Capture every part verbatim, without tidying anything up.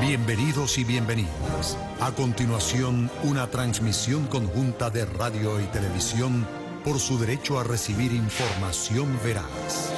Bienvenidos y bienvenidas. A continuación, una transmisión conjunta de radio y televisión por su derecho a recibir información veraz.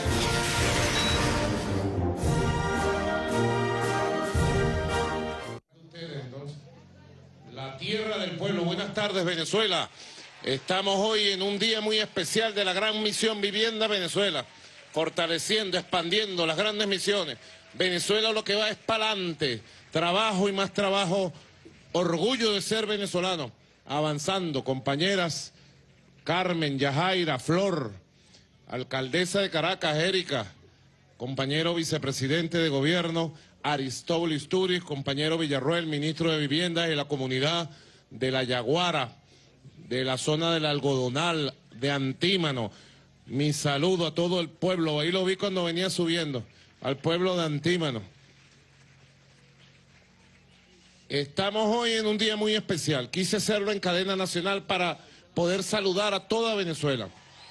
La tierra del pueblo. Buenas tardes, Venezuela. Estamos hoy en un día muy especial de la gran misión Vivienda Venezuela, fortaleciendo, expandiendo las grandes misiones. Venezuela lo que va es para adelante, trabajo y más trabajo, orgullo de ser venezolano, avanzando. Compañeras Carmen, Yajaira, Flor, alcaldesa de Caracas, Erika, compañero vicepresidente de gobierno, Aristóbulo Isturiz, compañero Villarroel, ministro de Vivienda y la comunidad de La Yaguara, de la zona del Algodonal, de Antímano. Mi saludo a todo el pueblo, ahí lo vi cuando venía subiendo, al pueblo de Antímano. Estamos hoy en un día muy especial, quise hacerlo en cadena nacional para poder saludar a toda Venezuela,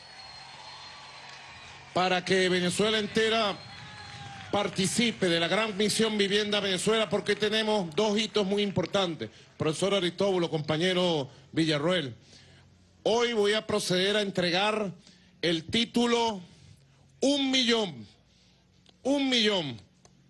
para que Venezuela entera participe de la gran misión Vivienda Venezuela, porque tenemos dos hitos muy importantes. Profesor Aristóbulo, compañero Villarroel, hoy voy a proceder a entregar el título un millón, un millón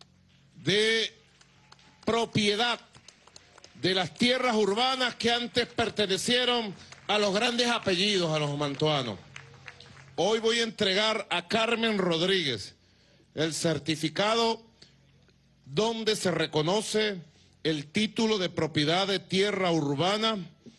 de propiedad de las tierras urbanas que antes pertenecieron a los grandes apellidos, a los mantuanos. Hoy voy a entregar a Carmen Rodríguez el certificado donde se reconoce el título de propiedad de tierra urbana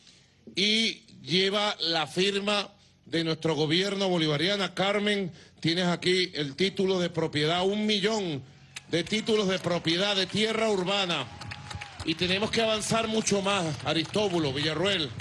y lleva la firma de nuestro gobierno bolivariano. Carmen, tienes aquí el título de propiedad, un millón de títulos de propiedad de tierra urbana. Y tenemos que avanzar mucho más, Aristóbulo, Villarroel,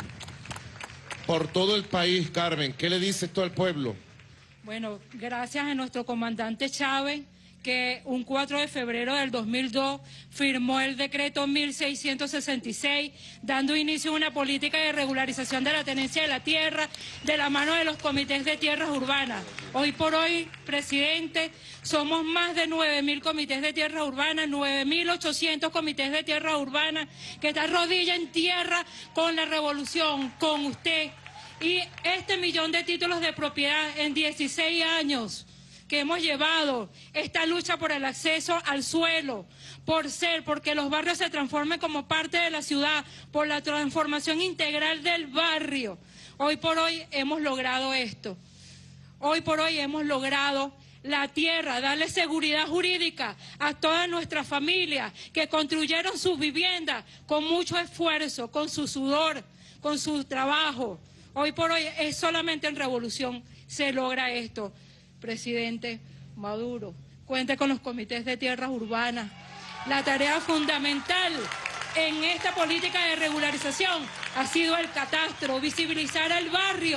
por todo el país. Carmen, ¿qué le dice esto al pueblo? Bueno, gracias a nuestro comandante Chávez, que un cuatro de febrero del dos mil dos firmó el decreto mil seiscientos sesenta y seis, dando inicio a una política de regularización de la tenencia de la tierra de la mano de los comités de tierras urbanas. Hoy por hoy, presidente, somos más de nueve mil comités de tierra urbana, nueve mil ochocientos comités de tierra urbana, que están rodilla en tierra con la revolución, con usted. Y este millón de títulos de propiedad en dieciséis años que hemos llevado, esta lucha por el acceso al suelo, por ser, porque los barrios se transformen como parte de la ciudad, por la transformación integral del barrio. Hoy por hoy hemos logrado esto. Hoy por hoy hemos logrado la tierra, darle seguridad jurídica a todas nuestras familias que construyeron sus viviendas con mucho esfuerzo, con su sudor, con su trabajo. Hoy por hoy es solamente en revolución se logra esto. Presidente Maduro, cuente con los comités de tierras urbanas. La tarea fundamental en esta política de regularización ha sido el catastro, visibilizar al barrio.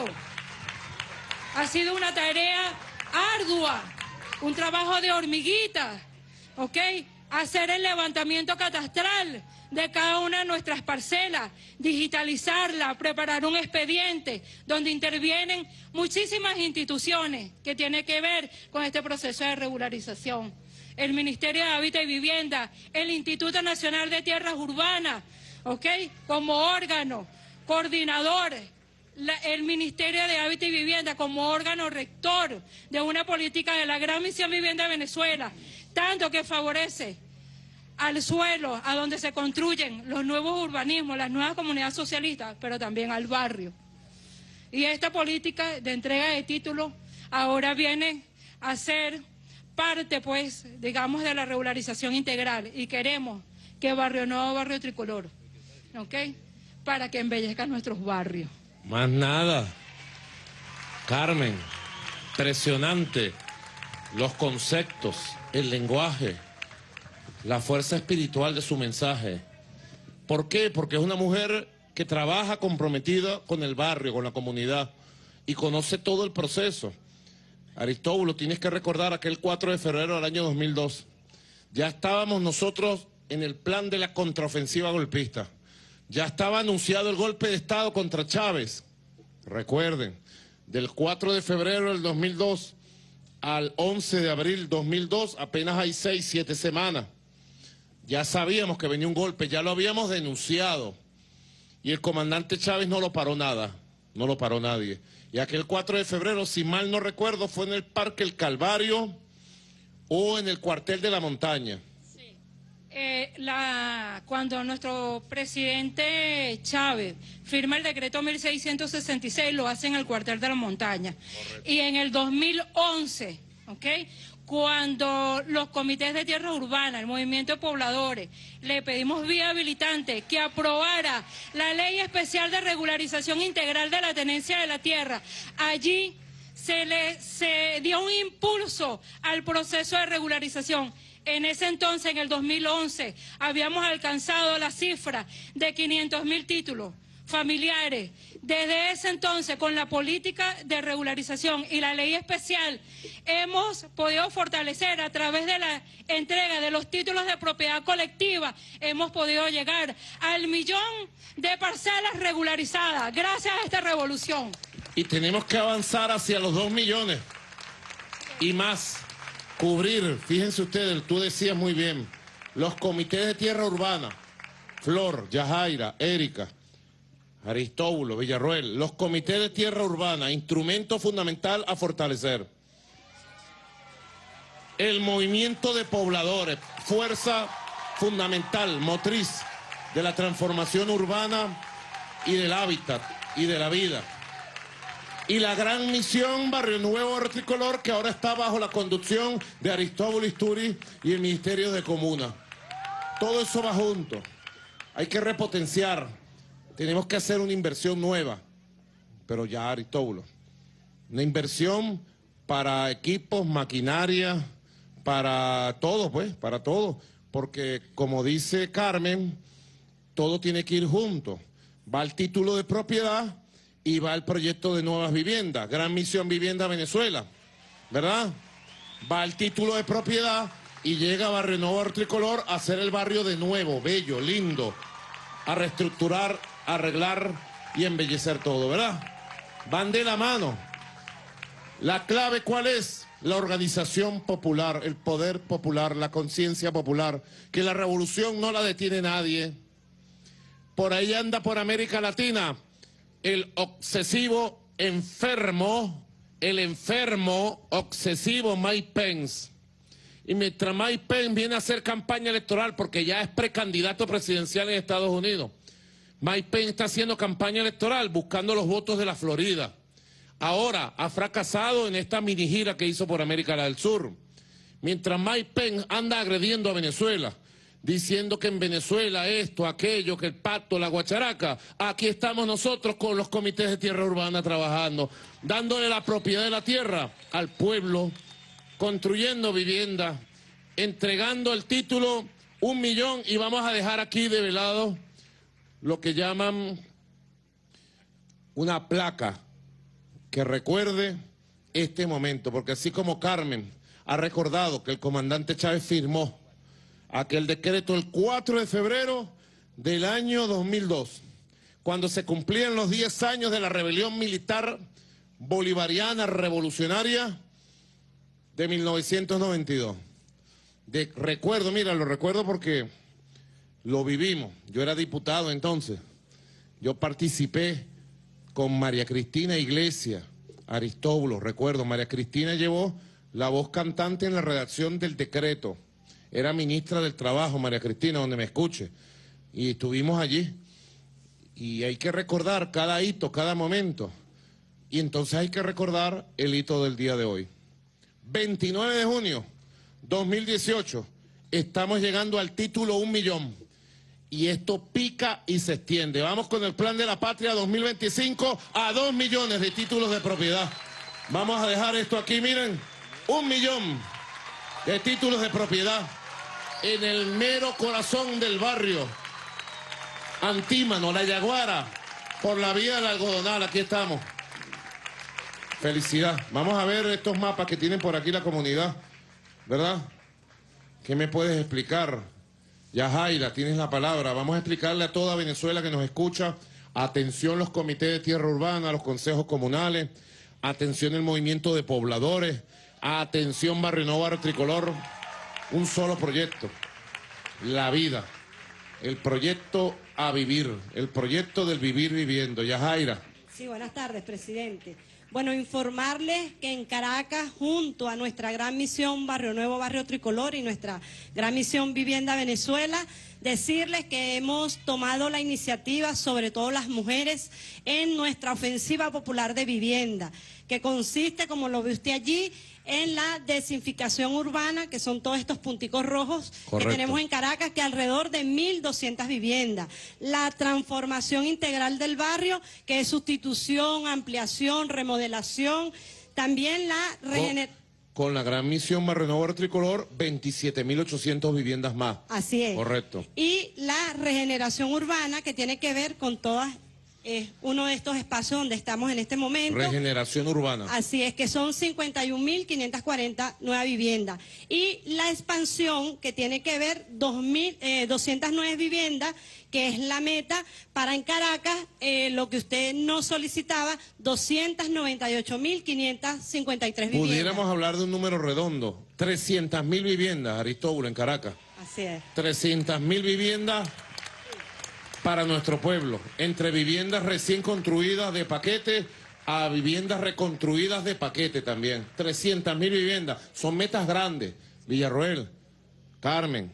Ha sido una tarea ardua, un trabajo de hormiguita, ¿ok? Hacer el levantamiento catastral de cada una de nuestras parcelas, digitalizarla, preparar un expediente donde intervienen muchísimas instituciones que tienen que ver con este proceso de regularización. El Ministerio de Hábitat y Vivienda, el Instituto Nacional de Tierras Urbanas, ¿ok? Como órgano coordinador, la, el Ministerio de Hábitat y Vivienda como órgano rector de una política de la Gran Misión Vivienda de Venezuela, tanto que favorece al suelo, a donde se construyen los nuevos urbanismos, las nuevas comunidades socialistas, pero también al barrio. Y esta política de entrega de títulos ahora viene a ser parte, pues, digamos, de la regularización integral. Y queremos que Barrio Nuevo, Barrio Tricolor, ¿ok?, para que embellezcan nuestros barrios. Más nada. Carmen, impresionante los conceptos, el lenguaje, la fuerza espiritual de su mensaje. ¿Por qué? Porque es una mujer que trabaja comprometida con el barrio, con la comunidad, y conoce todo el proceso. Aristóbulo, tienes que recordar aquel cuatro de febrero del año dos mil dos. Ya estábamos nosotros en el plan de la contraofensiva golpista. Ya estaba anunciado el golpe de Estado contra Chávez. Recuerden, del cuatro de febrero del dos mil dos al once de abril del dos mil dos, apenas hay seis, siete semanas. Ya sabíamos que venía un golpe, ya lo habíamos denunciado. Y el comandante Chávez no lo paró nada, no lo paró nadie. Y aquel cuatro de febrero, si mal no recuerdo, fue en el Parque El Calvario o en el cuartel de la montaña. Sí. Eh, la, cuando nuestro presidente Chávez firma el decreto mil seiscientos sesenta y seis, lo hace en el cuartel de la montaña. Correcto. Y en el dos mil once, ¿ok?, cuando los comités de tierra urbana, el movimiento de pobladores, le pedimos vía habilitante que aprobara la ley especial de regularización integral de la tenencia de la tierra, allí se le se dio un impulso al proceso de regularización. En ese entonces, en el dos mil once, habíamos alcanzado la cifra de quinientos mil títulos familiares. Desde ese entonces, con la política de regularización y la ley especial, hemos podido fortalecer a través de la entrega de los títulos de propiedad colectiva, hemos podido llegar al millón de parcelas regularizadas, gracias a esta revolución. Y tenemos que avanzar hacia los dos millones y más, cubrir, fíjense ustedes, tú decías muy bien, los comités de tierra urbana, Flor, Yajaira, Erika, Aristóbulo, Villarroel, los comités de tierra urbana, instrumento fundamental a fortalecer. El movimiento de pobladores, fuerza fundamental, motriz de la transformación urbana y del hábitat y de la vida. Y la gran misión Barrio Nuevo Tricolor, que ahora está bajo la conducción de Aristóbulo Isturi y el Ministerio de Comuna. Todo eso va junto. Hay que repotenciar. Tenemos que hacer una inversión nueva, pero ya Aristóbulo. Una inversión para equipos, maquinaria, para todo, pues, para todo. Porque, como dice Carmen, todo tiene que ir junto. Va el título de propiedad y va el proyecto de nuevas viviendas. Gran Misión Vivienda Venezuela, ¿verdad? Va el título de propiedad y llega Barrio Nuevo Tricolor a hacer el barrio de nuevo, bello, lindo, a reestructurar, arreglar y embellecer todo, ¿verdad? Van de la mano. La clave, ¿cuál es? La organización popular, el poder popular, la conciencia popular, que la revolución no la detiene nadie. Por ahí anda por América Latina el obsesivo enfermo, el enfermo obsesivo Mike Pence. Y mientras Mike Pence viene a hacer campaña electoral, porque ya es precandidato presidencial en Estados Unidos, Mike Pence está haciendo campaña electoral buscando los votos de la Florida. Ahora ha fracasado en esta mini gira que hizo por América del Sur. Mientras Mike Pence anda agrediendo a Venezuela, diciendo que en Venezuela esto, aquello, que el pacto, la guacharaca, aquí estamos nosotros con los comités de tierra urbana trabajando, dándole la propiedad de la tierra al pueblo, construyendo viviendas, entregando el título un millón y vamos a dejar aquí de velado lo que llaman una placa que recuerde este momento, porque así como Carmen ha recordado que el comandante Chávez firmó aquel decreto el cuatro de febrero del año dos mil dos, cuando se cumplían los diez años de la rebelión militar bolivariana revolucionaria de mil novecientos noventa y dos. De, recuerdo, mira, lo recuerdo porque lo vivimos. Yo era diputado entonces. Yo participé con María Cristina Iglesias, Aristóbulo, recuerdo. María Cristina llevó la voz cantante en la redacción del decreto. Era ministra del Trabajo, María Cristina, donde me escuche. Y estuvimos allí. Y hay que recordar cada hito, cada momento. Y entonces hay que recordar el hito del día de hoy. veintinueve de junio dos mil dieciocho. Estamos llegando al título un millón. Y esto pica y se extiende. Vamos con el Plan de la Patria dos mil veinticinco a dos millones de títulos de propiedad. Vamos a dejar esto aquí, miren. Un millón de títulos de propiedad en el mero corazón del barrio. Antímano, La Yaguara, por la vía del Algodonal, aquí estamos. Felicidad. Vamos a ver estos mapas que tienen por aquí la comunidad, ¿verdad? ¿Qué me puedes explicar? Yajaira, tienes la palabra. Vamos a explicarle a toda Venezuela que nos escucha. Atención los comités de tierra urbana, los consejos comunales. Atención el movimiento de pobladores. Atención Barrio Nuevo Tricolor. Un solo proyecto. la vida, el proyecto a vivir, el proyecto del vivir viviendo. Yajaira. Sí, buenas tardes, presidente. Bueno, informarles que en Caracas, junto a nuestra gran misión Barrio Nuevo, Barrio Tricolor y nuestra gran misión Vivienda Venezuela, decirles que hemos tomado la iniciativa, sobre todo las mujeres, en nuestra ofensiva popular de vivienda, que consiste, como lo ve usted allí, en la desinficación urbana, que son todos estos punticos rojos. Correcto. Que tenemos en Caracas, que alrededor de mil doscientas viviendas. La transformación integral del barrio, que es sustitución, ampliación, remodelación. También la regeneración. Con la gran misión Barrio Nuevo Tricolor, veintisiete mil ochocientas viviendas más. Así es. Correcto. Y la regeneración urbana, que tiene que ver con todas... es uno de estos espacios donde estamos en este momento. Regeneración urbana. Así es, que son cincuenta y un mil quinientas cuarenta nuevas viviendas. Y la expansión, que tiene que ver dos mil, eh, doscientas nueve viviendas, que es la meta para en Caracas, eh, lo que usted nos solicitaba, doscientas noventa y ocho mil quinientas cincuenta y tres viviendas. Pudiéramos hablar de un número redondo, trescientas mil viviendas, Aristóbulo, en Caracas. Así es. trescientas mil viviendas para nuestro pueblo, entre viviendas recién construidas de paquete a viviendas reconstruidas de paquete también. trescientas mil viviendas, son metas grandes. Villarroel, Carmen,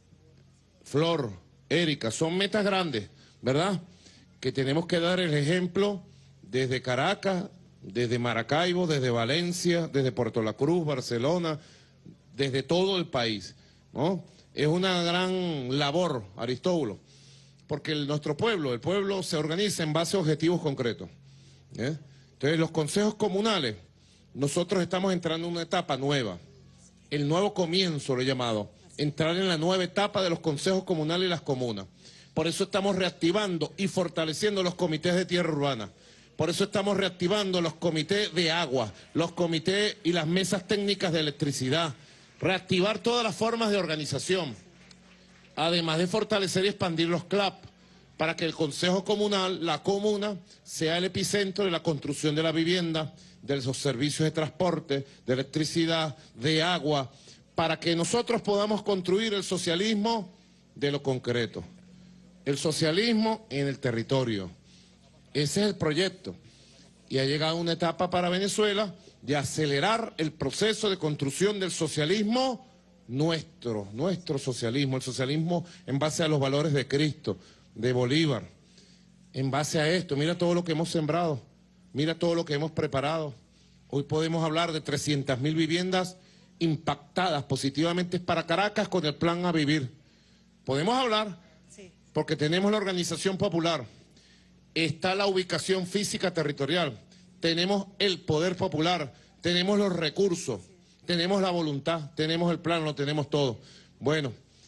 Flor, Erika, son metas grandes, ¿verdad? Que tenemos que dar el ejemplo desde Caracas, desde Maracaibo, desde Valencia, desde Puerto La Cruz, Barcelona, desde todo el país, ¿no? Es una gran labor, Aristóbulo. Porque el, nuestro pueblo, el pueblo se organiza en base a objetivos concretos. ¿eh? Entonces, los consejos comunales, nosotros estamos entrando en una etapa nueva. El nuevo comienzo, lo he llamado. Entrar en la nueva etapa de los consejos comunales y las comunas. Por eso estamos reactivando y fortaleciendo los comités de tierra urbana. Por eso estamos reactivando los comités de agua, los comités y las mesas técnicas de electricidad. Reactivar todas las formas de organización. Además de fortalecer y expandir los C L A P, para que el Consejo Comunal, la comuna, sea el epicentro de la construcción de la vivienda, de los servicios de transporte, de electricidad, de agua, para que nosotros podamos construir el socialismo de lo concreto, el socialismo en el territorio. Ese es el proyecto. Y ha llegado una etapa para Venezuela de acelerar el proceso de construcción del socialismo nuestro, nuestro socialismo, el socialismo en base a los valores de Cristo, de Bolívar, en base a esto. Mira todo lo que hemos sembrado, mira todo lo que hemos preparado. Hoy podemos hablar de trescientas mil viviendas impactadas positivamente para Caracas con el plan A Vivir. Podemos hablar porque tenemos la organización popular, está la ubicación física territorial, tenemos el poder popular, tenemos los recursos, tenemos la voluntad, tenemos el plan, lo tenemos todo. Bueno,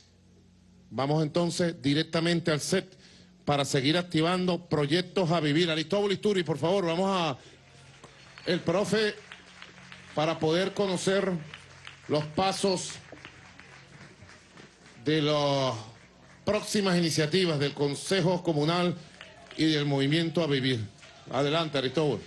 vamos entonces directamente al set para seguir activando proyectos a vivir. Aristóbulo Isturi, por favor, vamos a... El profe, para poder conocer los pasos de las próximas iniciativas del Consejo Comunal y del Movimiento a Vivir. Adelante, Aristóbulo.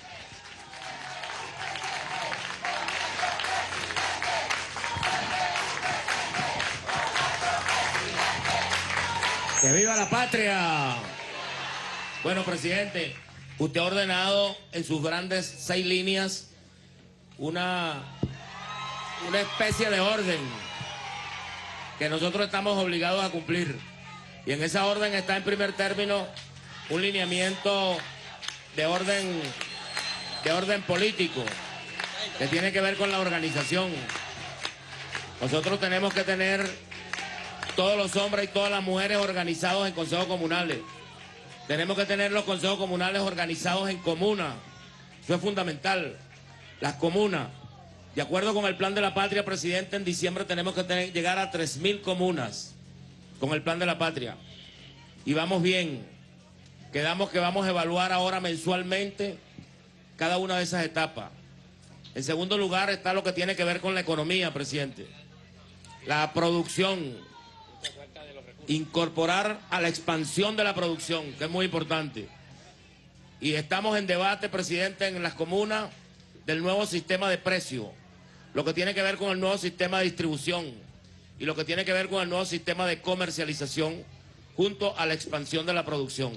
¡Que viva la patria! Bueno, presidente, usted ha ordenado en sus grandes seis líneas una, una especie de orden que nosotros estamos obligados a cumplir. Y en esa orden está en primer término un lineamiento de orden, de orden político que tiene que ver con la organización. Nosotros tenemos que tener todos los hombres y todas las mujeres organizados en consejos comunales. Tenemos que tener los consejos comunales organizados en comunas. Eso es fundamental. Las comunas, de acuerdo con el Plan de la Patria, presidente, en diciembre tenemos que tener, llegar a tres mil comunas con el Plan de la Patria. Y vamos bien. Quedamos que vamos a evaluar ahora mensualmente cada una de esas etapas. En segundo lugar está lo que tiene que ver con la economía, presidente. La producción. Incorporar a la expansión de la producción, que es muy importante. Y estamos en debate, presidente, en las comunas del nuevo sistema de precio, lo que tiene que ver con el nuevo sistema de distribución. y lo que tiene que ver con el nuevo sistema de comercialización junto a la expansión de la producción.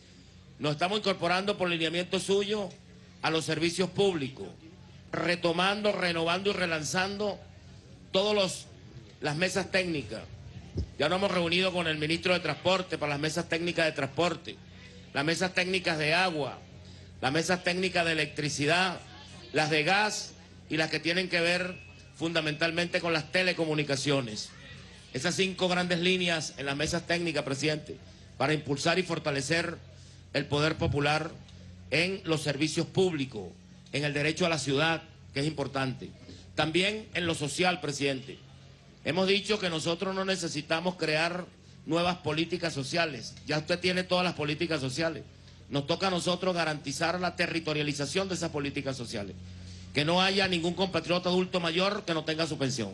Nos estamos incorporando por lineamiento suyo a los servicios públicos, retomando, renovando y relanzando todas los, las mesas técnicas. Ya nos hemos reunido con el ministro de Transporte para las mesas técnicas de transporte, las mesas técnicas de agua, las mesas técnicas de electricidad, las de gas y las que tienen que ver fundamentalmente con las telecomunicaciones. Esas cinco grandes líneas en las mesas técnicas, presidente, para impulsar y fortalecer el poder popular en los servicios públicos, en el derecho a la ciudad, que es importante. También en lo social, presidente. Hemos dicho que nosotros no necesitamos crear nuevas políticas sociales. Ya usted tiene todas las políticas sociales. Nos toca a nosotros garantizar la territorialización de esas políticas sociales. Que no haya ningún compatriota adulto mayor que no tenga su pensión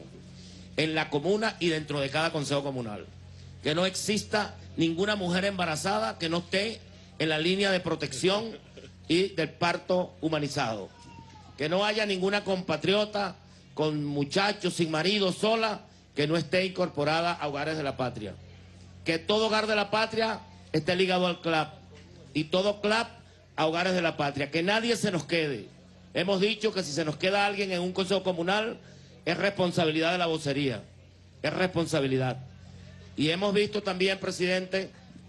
en la comuna y dentro de cada consejo comunal. Que no exista ninguna mujer embarazada que no esté en la línea de protección y del parto humanizado. Que no haya ninguna compatriota con muchachos sin marido, sola, que no esté incorporada a Hogares de la Patria. Que todo hogar de la patria esté ligado al C L A P y todo C L A P a Hogares de la Patria. Que nadie se nos quede. Hemos dicho que si se nos queda alguien en un consejo comunal es responsabilidad de la vocería, es responsabilidad. Y hemos visto también, presidente,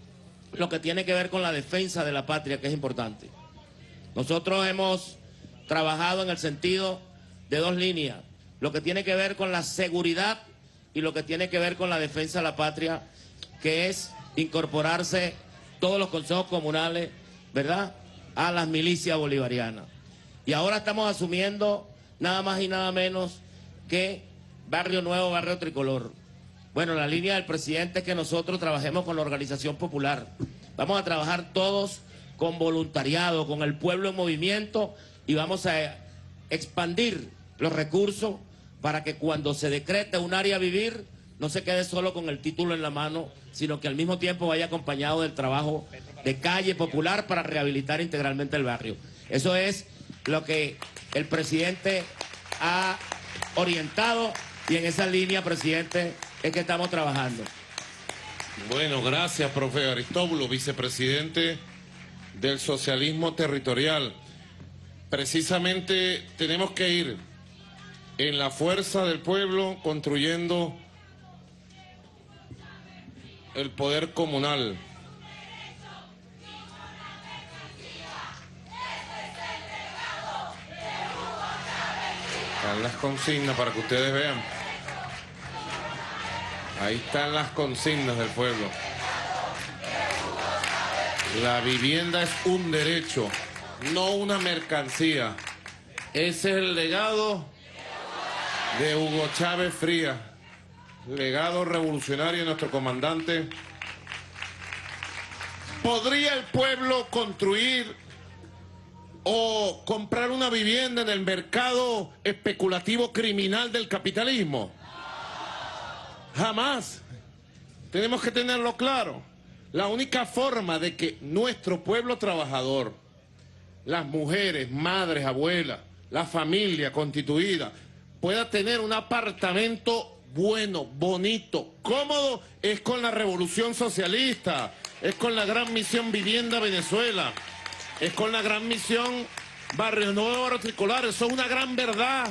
lo que tiene que ver con la defensa de la patria, que es importante. Nosotros hemos trabajado en el sentido de dos líneas, lo que tiene que ver con la seguridad y lo que tiene que ver con la defensa de la patria, que es incorporarse todos los consejos comunales, ¿verdad?, a las milicias bolivarianas. Y ahora estamos asumiendo nada más y nada menos que Barrio Nuevo, Barrio Tricolor. Bueno, la línea del presidente es que nosotros trabajemos con la organización popular. Vamos a trabajar todos con voluntariado, con el pueblo en movimiento, y vamos a expandir los recursos para que cuando se decrete un área a vivir no se quede solo con el título en la mano, sino que al mismo tiempo vaya acompañado del trabajo de calle popular para rehabilitar integralmente el barrio. Eso es lo que el presidente ha orientado y en esa línea, presidente, es que estamos trabajando. Bueno, gracias, profe Aristóbulo, vicepresidente del socialismo territorial. Precisamente tenemos que ir en la fuerza del pueblo construyendo el poder comunal. Están las consignas para que ustedes vean. Ahí están las consignas del pueblo. La vivienda es un derecho, no una mercancía. Ese es el legado de Hugo Chávez Frías, legado revolucionario de nuestro comandante. ¿Podría el pueblo construir o comprar una vivienda en el mercado especulativo criminal del capitalismo? Jamás. Tenemos que tenerlo claro. La única forma de que nuestro pueblo trabajador, las mujeres, madres, abuelas, la familia constituida, pueda tener un apartamento bueno, bonito, cómodo, es con la revolución socialista, es con la gran misión Vivienda Venezuela, es con la gran misión Barrio Nuevo, Barrio Tricolor. Eso es una gran verdad.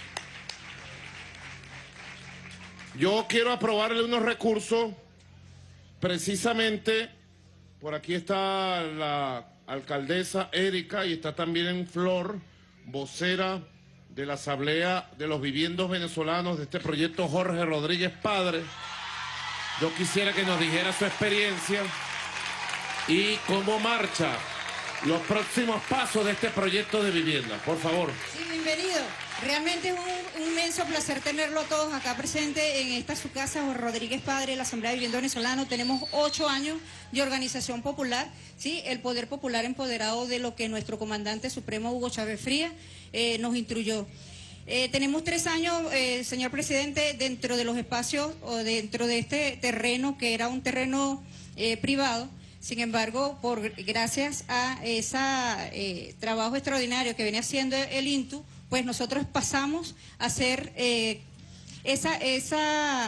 Yo quiero aprobarle unos recursos, precisamente, por aquí está la alcaldesa Erika y está también en Flor, vocera de la Asamblea de los Viviendos Venezolanos de este proyecto, Jorge Rodríguez Padre. Yo quisiera que nos dijera su experiencia y cómo marcha los próximos pasos de este proyecto de vivienda. Por favor. Sí, bienvenido. Realmente es un, un inmenso placer tenerlo a todos acá presentes en esta su casa, Jorge Rodríguez Padre, la Asamblea de Vivienda Venezolana. Tenemos ocho años de organización popular, ¿sí? El poder popular empoderado de lo que nuestro comandante supremo Hugo Chávez Frías eh, nos instruyó. Eh, tenemos tres años, eh, señor presidente, dentro de los espacios o dentro de este terreno que era un terreno eh, privado. Sin embargo, por gracias a ese eh, trabajo extraordinario que viene haciendo el INTU, pues nosotros pasamos a ser eh, esa, esa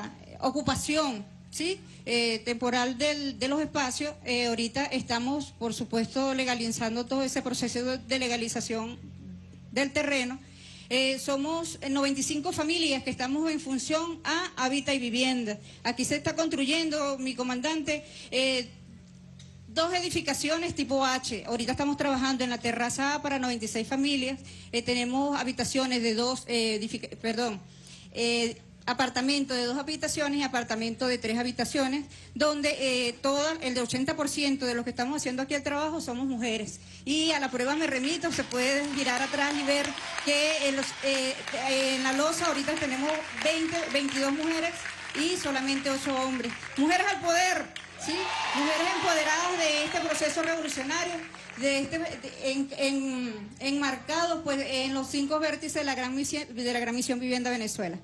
ocupación, ¿sí? Eh, temporal del, de los espacios. Eh, ahorita estamos, por supuesto, legalizando todo ese proceso de legalización del terreno. Eh, somos noventa y cinco familias que estamos en función a Hábitat y Vivienda. Aquí se está construyendo, mi comandante, eh, dos edificaciones tipo H. Ahorita estamos trabajando en la terraza A para noventa y seis familias. Eh, tenemos habitaciones de dos, eh, perdón, eh, apartamento de dos habitaciones y apartamento de tres habitaciones, donde eh, todo el de ochenta por ciento de los que estamos haciendo aquí el trabajo somos mujeres. Y a la prueba me remito, se puede girar atrás y ver que en, los, eh, en la losa ahorita tenemos veinte, veintidós mujeres y solamente ocho hombres. Mujeres al poder, ¿sí? Mujeres empoderadas de este proceso revolucionario, de este, de, en, en, enmarcados pues, en los cinco vértices de la gran misión, de la Gran Misión Vivienda Venezuela.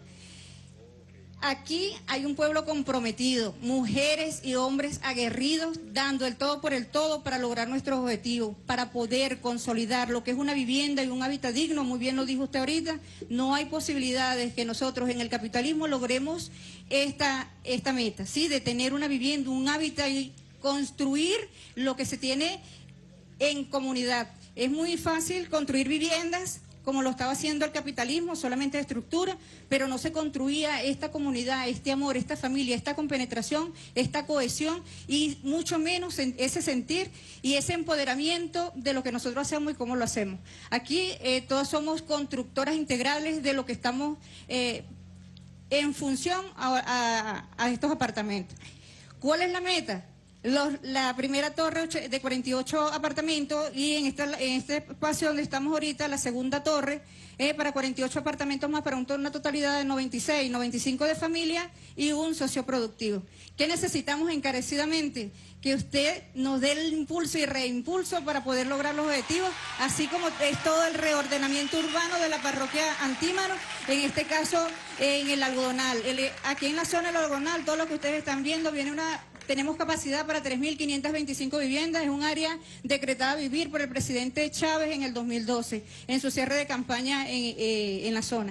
Aquí hay un pueblo comprometido, mujeres y hombres aguerridos, dando el todo por el todo para lograr nuestros objetivos, para poder consolidar lo que es una vivienda y un hábitat digno. Muy bien lo dijo usted ahorita, no hay posibilidades que nosotros en el capitalismo logremos esta, esta meta, ¿sí? De tener una vivienda, un hábitat y construir lo que se tiene en comunidad. Es muy fácil construir viviendas, como lo estaba haciendo el capitalismo, solamente de estructura, pero no se construía esta comunidad, este amor, esta familia, esta compenetración, esta cohesión y mucho menos ese sentir y ese empoderamiento de lo que nosotros hacemos y cómo lo hacemos. Aquí eh, todas somos constructoras integrales de lo que estamos eh, en función a, a, a estos apartamentos. ¿Cuál es la meta? Los, la primera torre de cuarenta y ocho apartamentos y en, esta, en este espacio donde estamos ahorita, la segunda torre eh, para cuarenta y ocho apartamentos más, para un, una totalidad de noventa y seis, noventa y cinco de familia y un socioproductivo. ¿Qué necesitamos encarecidamente? Que usted nos dé el impulso y reimpulso para poder lograr los objetivos, así como es todo el reordenamiento urbano de la parroquia Antímano, en este caso en el Algodonal. El, aquí en la zona del Algodonal, todo lo que ustedes están viendo, viene una... Tenemos capacidad para tres mil quinientas veinticinco viviendas, es un área decretada a vivir por el presidente Chávez en el dos mil doce, en su cierre de campaña en, eh, en la zona.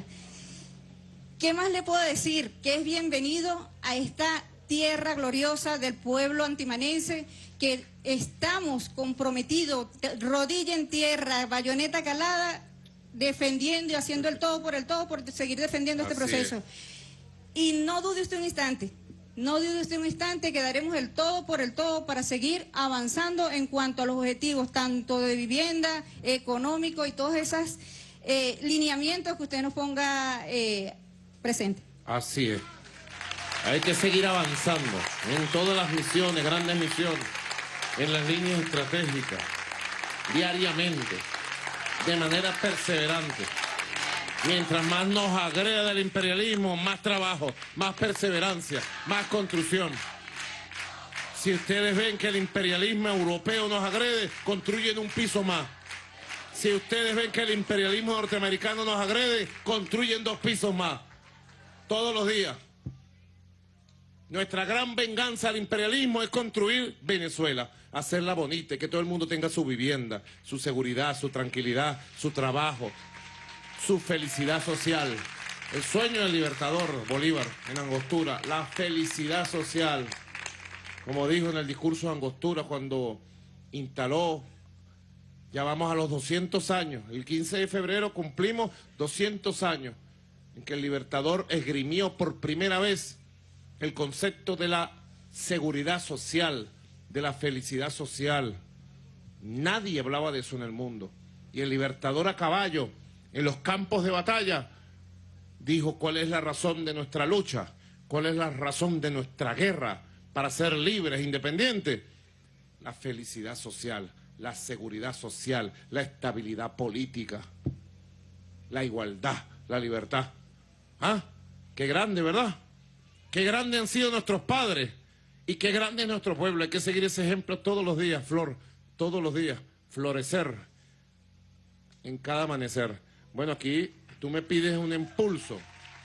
¿Qué más le puedo decir? Que es bienvenido a esta tierra gloriosa del pueblo antimanense, que estamos comprometidos, rodilla en tierra, bayoneta calada, defendiendo y haciendo el todo por el todo, por seguir defendiendo este proceso. Y no dude usted un instante. No dude usted un instante que daremos el todo por el todo para seguir avanzando en cuanto a los objetivos, tanto de vivienda, económico y todos esos eh, lineamientos que usted nos ponga eh, presente. Así es. Hay que seguir avanzando en todas las misiones, grandes misiones, en las líneas estratégicas, diariamente, de manera perseverante. Mientras más nos agreda el imperialismo, más trabajo, más perseverancia, más construcción. Si ustedes ven que el imperialismo europeo nos agrede, construyen un piso más. Si ustedes ven que el imperialismo norteamericano nos agrede, construyen dos pisos más. Todos los días. Nuestra gran venganza al imperialismo es construir Venezuela, hacerla bonita, y que todo el mundo tenga su vivienda, su seguridad, su tranquilidad, su trabajo, su felicidad social. El sueño del libertador Bolívar en Angostura, la felicidad social. Como dijo en el discurso de Angostura cuando instaló, ya vamos a los doscientos años, el quince de febrero cumplimos doscientos años en que el libertador esgrimió por primera vez el concepto de la seguridad social, de la felicidad social. Nadie hablaba de eso en el mundo. Y el libertador a caballo, en los campos de batalla, dijo cuál es la razón de nuestra lucha, cuál es la razón de nuestra guerra para ser libres, independientes. La felicidad social, la seguridad social, la estabilidad política, la igualdad, la libertad. ¿Ah? Qué grande, ¿verdad? Qué grandes han sido nuestros padres y qué grande es nuestro pueblo. Hay que seguir ese ejemplo todos los días, Flor, todos los días, florecer en cada amanecer. Bueno, aquí tú me pides un impulso.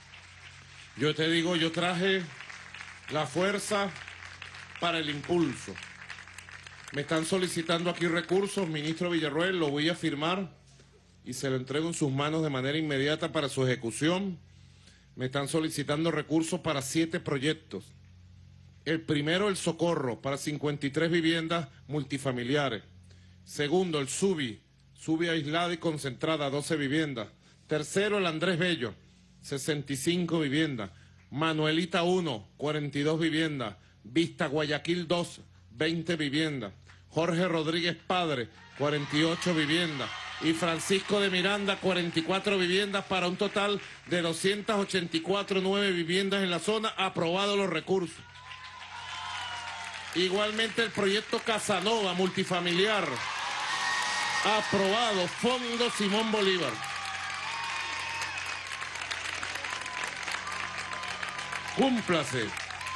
Yo te digo, yo traje la fuerza para el impulso. Me están solicitando aquí recursos, ministro Villarroel, lo voy a firmar y se lo entrego en sus manos de manera inmediata para su ejecución. me están solicitando recursos para siete proyectos. El primero, el Socorro, para cincuenta y tres viviendas multifamiliares. Segundo, el Subi, Subi aislada y concentrada, doce viviendas. Tercero, el Andrés Bello, sesenta y cinco viviendas. Manuelita uno, cuarenta y dos viviendas. Vista Guayaquil dos, veinte viviendas. Jorge Rodríguez Padre, cuarenta y ocho viviendas. Y Francisco de Miranda, cuarenta y cuatro viviendas, para un total de doscientas ochenta y cuatro, nueve viviendas en la zona. Aprobados los recursos. Igualmente el proyecto Casanova, multifamiliar, aprobado, Fondo Simón Bolívar. Cúmplase.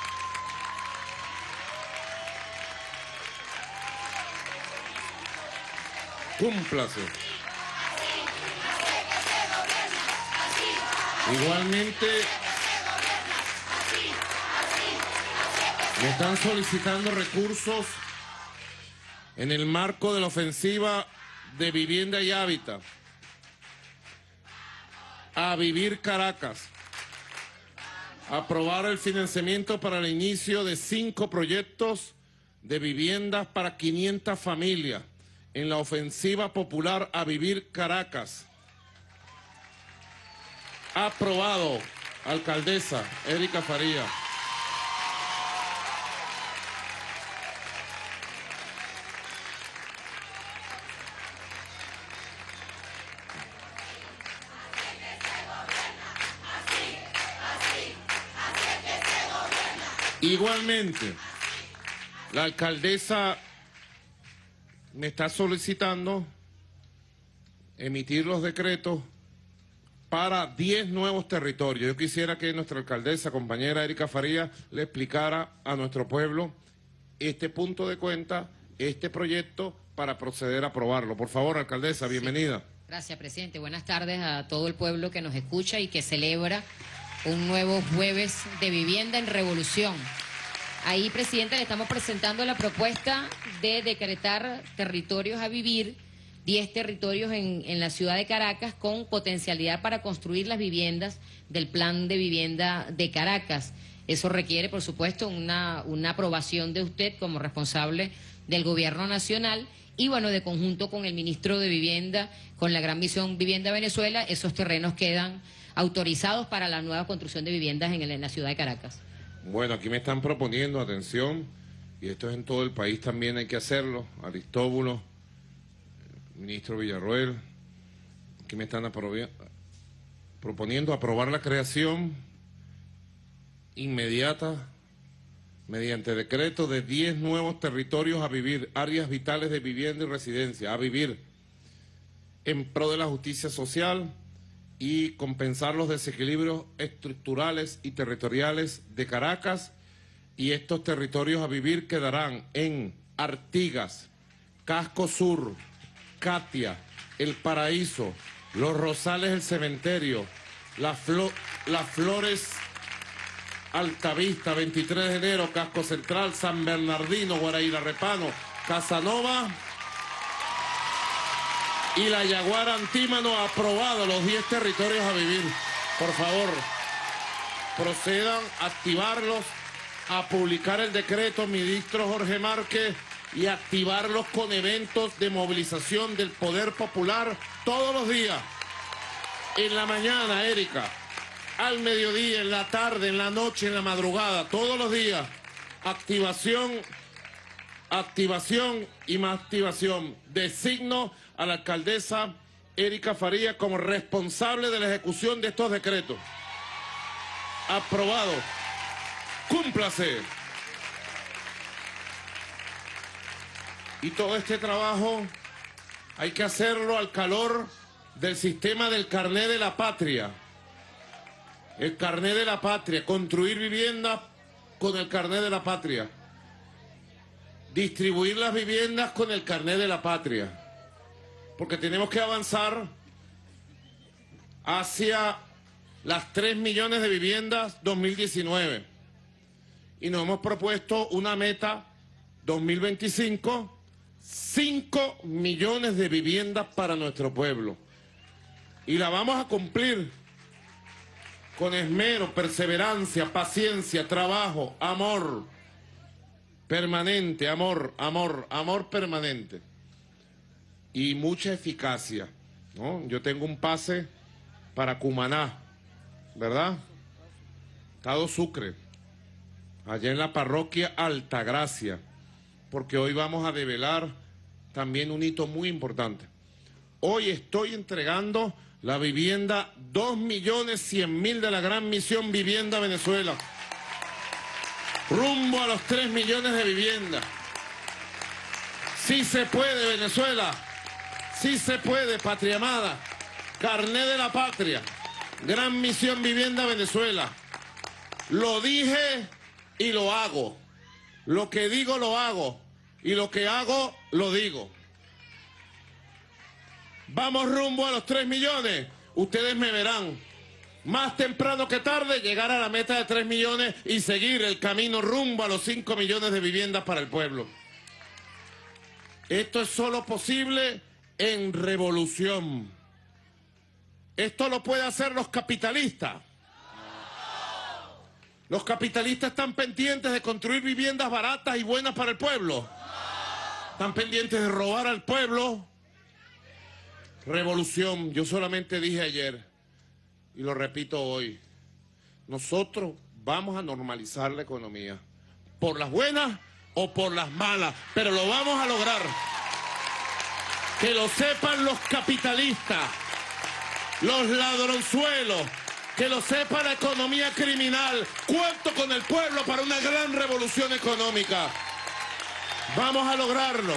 Cúmplase. Igualmente, me están solicitando recursos en el marco de la ofensiva de vivienda y hábitat. A Vivir Caracas. Aprobar el financiamiento para el inicio de cinco proyectos de viviendas para quinientas familias en la ofensiva popular A Vivir Caracas. Aprobado, alcaldesa Erika Faría. Igualmente, la alcaldesa me está solicitando emitir los decretos para diez nuevos territorios. Yo quisiera que nuestra alcaldesa, compañera Erika Faría, le explicara a nuestro pueblo este punto de cuenta, este proyecto, para proceder a aprobarlo. Por favor, alcaldesa, bienvenida. Sí. Gracias, presidente. Buenas tardes a todo el pueblo que nos escucha y que celebra un nuevo jueves de vivienda en revolución. Ahí, presidente, le estamos presentando la propuesta de decretar territorios a vivir, diez territorios en, en la ciudad de Caracas con potencialidad para construir las viviendas del plan de vivienda de Caracas. Eso requiere, por supuesto, una, una aprobación de usted como responsable del gobierno nacional y, bueno, de conjunto con el ministro de Vivienda, con la Gran Misión Vivienda Venezuela, esos terrenos quedan autorizados para la nueva construcción de viviendas en, el, en la ciudad de Caracas. Bueno, aquí me están proponiendo, atención, y esto es en todo el país también hay que hacerlo, Aristóbulo, ministro Villarroel, aquí me están proponiendo aprobar la creación inmediata mediante decreto de diez nuevos territorios a vivir, áreas vitales de vivienda y residencia, a vivir, en pro de la justicia social y compensar los desequilibrios estructurales y territoriales de Caracas, y estos territorios a vivir quedarán en Artigas, Casco Sur, Katia, El Paraíso, Los Rosales, El Cementerio, Las Flo La Flores, Altavista, veintitrés de enero, Casco Central, San Bernardino, Guaraíra Repano, Casanova y la Yaguara Antímano. Aprobado los diez territorios a vivir. Por favor, procedan a activarlos, a publicar el decreto, ministro Jorge Márquez, y activarlos con eventos de movilización del poder popular todos los días. En la mañana, Erika, al mediodía, en la tarde, en la noche, en la madrugada, todos los días. Activación, activación y más activación. Designo a la alcaldesa Erika Faría como responsable de la ejecución de estos decretos. Aprobado. Cúmplase. Y todo este trabajo hay que hacerlo al calor del sistema del carné de la patria. El carné de la patria, construir viviendas con el carné de la patria. Distribuir las viviendas con el carné de la patria. Porque tenemos que avanzar hacia las tres millones de viviendas dos mil diecinueve. Y nos hemos propuesto una meta dos mil veinticinco, cinco millones de viviendas para nuestro pueblo. Y la vamos a cumplir. con esmero, perseverancia, paciencia, trabajo, amor permanente, amor, amor, amor permanente y mucha eficacia, ¿no? Yo tengo un pase para Cumaná, ¿verdad? Estado Sucre, allá en la parroquia Altagracia, porque hoy vamos a develar también un hito muy importante. Hoy estoy entregando la vivienda dos millones cien mil de la Gran Misión Vivienda Venezuela, rumbo a los tres millones de viviendas. Sí se puede, Venezuela, sí se puede, patria amada. Carné de la patria, Gran Misión Vivienda Venezuela. Lo dije y lo hago. Lo que digo lo hago y lo que hago lo digo. Vamos rumbo a los tres millones. Ustedes me verán más temprano que tarde llegar a la meta de tres millones y seguir el camino rumbo a los cinco millones de viviendas para el pueblo. Esto es solo posible en revolución. Esto lo pueden hacer los capitalistas. Los capitalistas están pendientes de construir viviendas baratas y buenas para el pueblo. Están pendientes de robar al pueblo. Revolución. Yo solamente dije ayer, y lo repito hoy, nosotros vamos a normalizar la economía, por las buenas o por las malas, pero lo vamos a lograr. Que lo sepan los capitalistas, los ladronzuelos, que lo sepa la economía criminal. Cuento con el pueblo para una gran revolución económica. Vamos a lograrlo,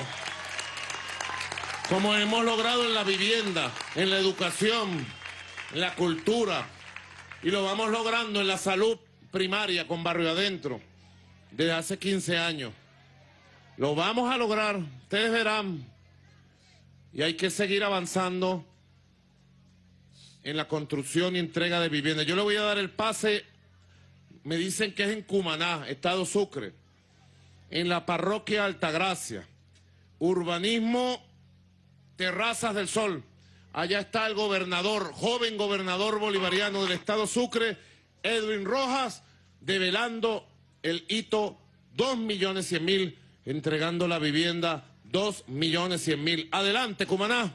como hemos logrado en la vivienda, en la educación, en la cultura, y lo vamos logrando en la salud primaria con Barrio Adentro, desde hace quince años. Lo vamos a lograr, ustedes verán, y hay que seguir avanzando en la construcción y entrega de viviendas. Yo le voy a dar el pase, me dicen que es en Cumaná, Estado Sucre, en la parroquia Altagracia, urbanismo Terrazas del Sol. Allá está el gobernador, joven gobernador bolivariano del Estado Sucre, Edwin Rojas, develando el hito dos millones cien mil, entregando la vivienda dos millones cien mil. Adelante, Cumaná.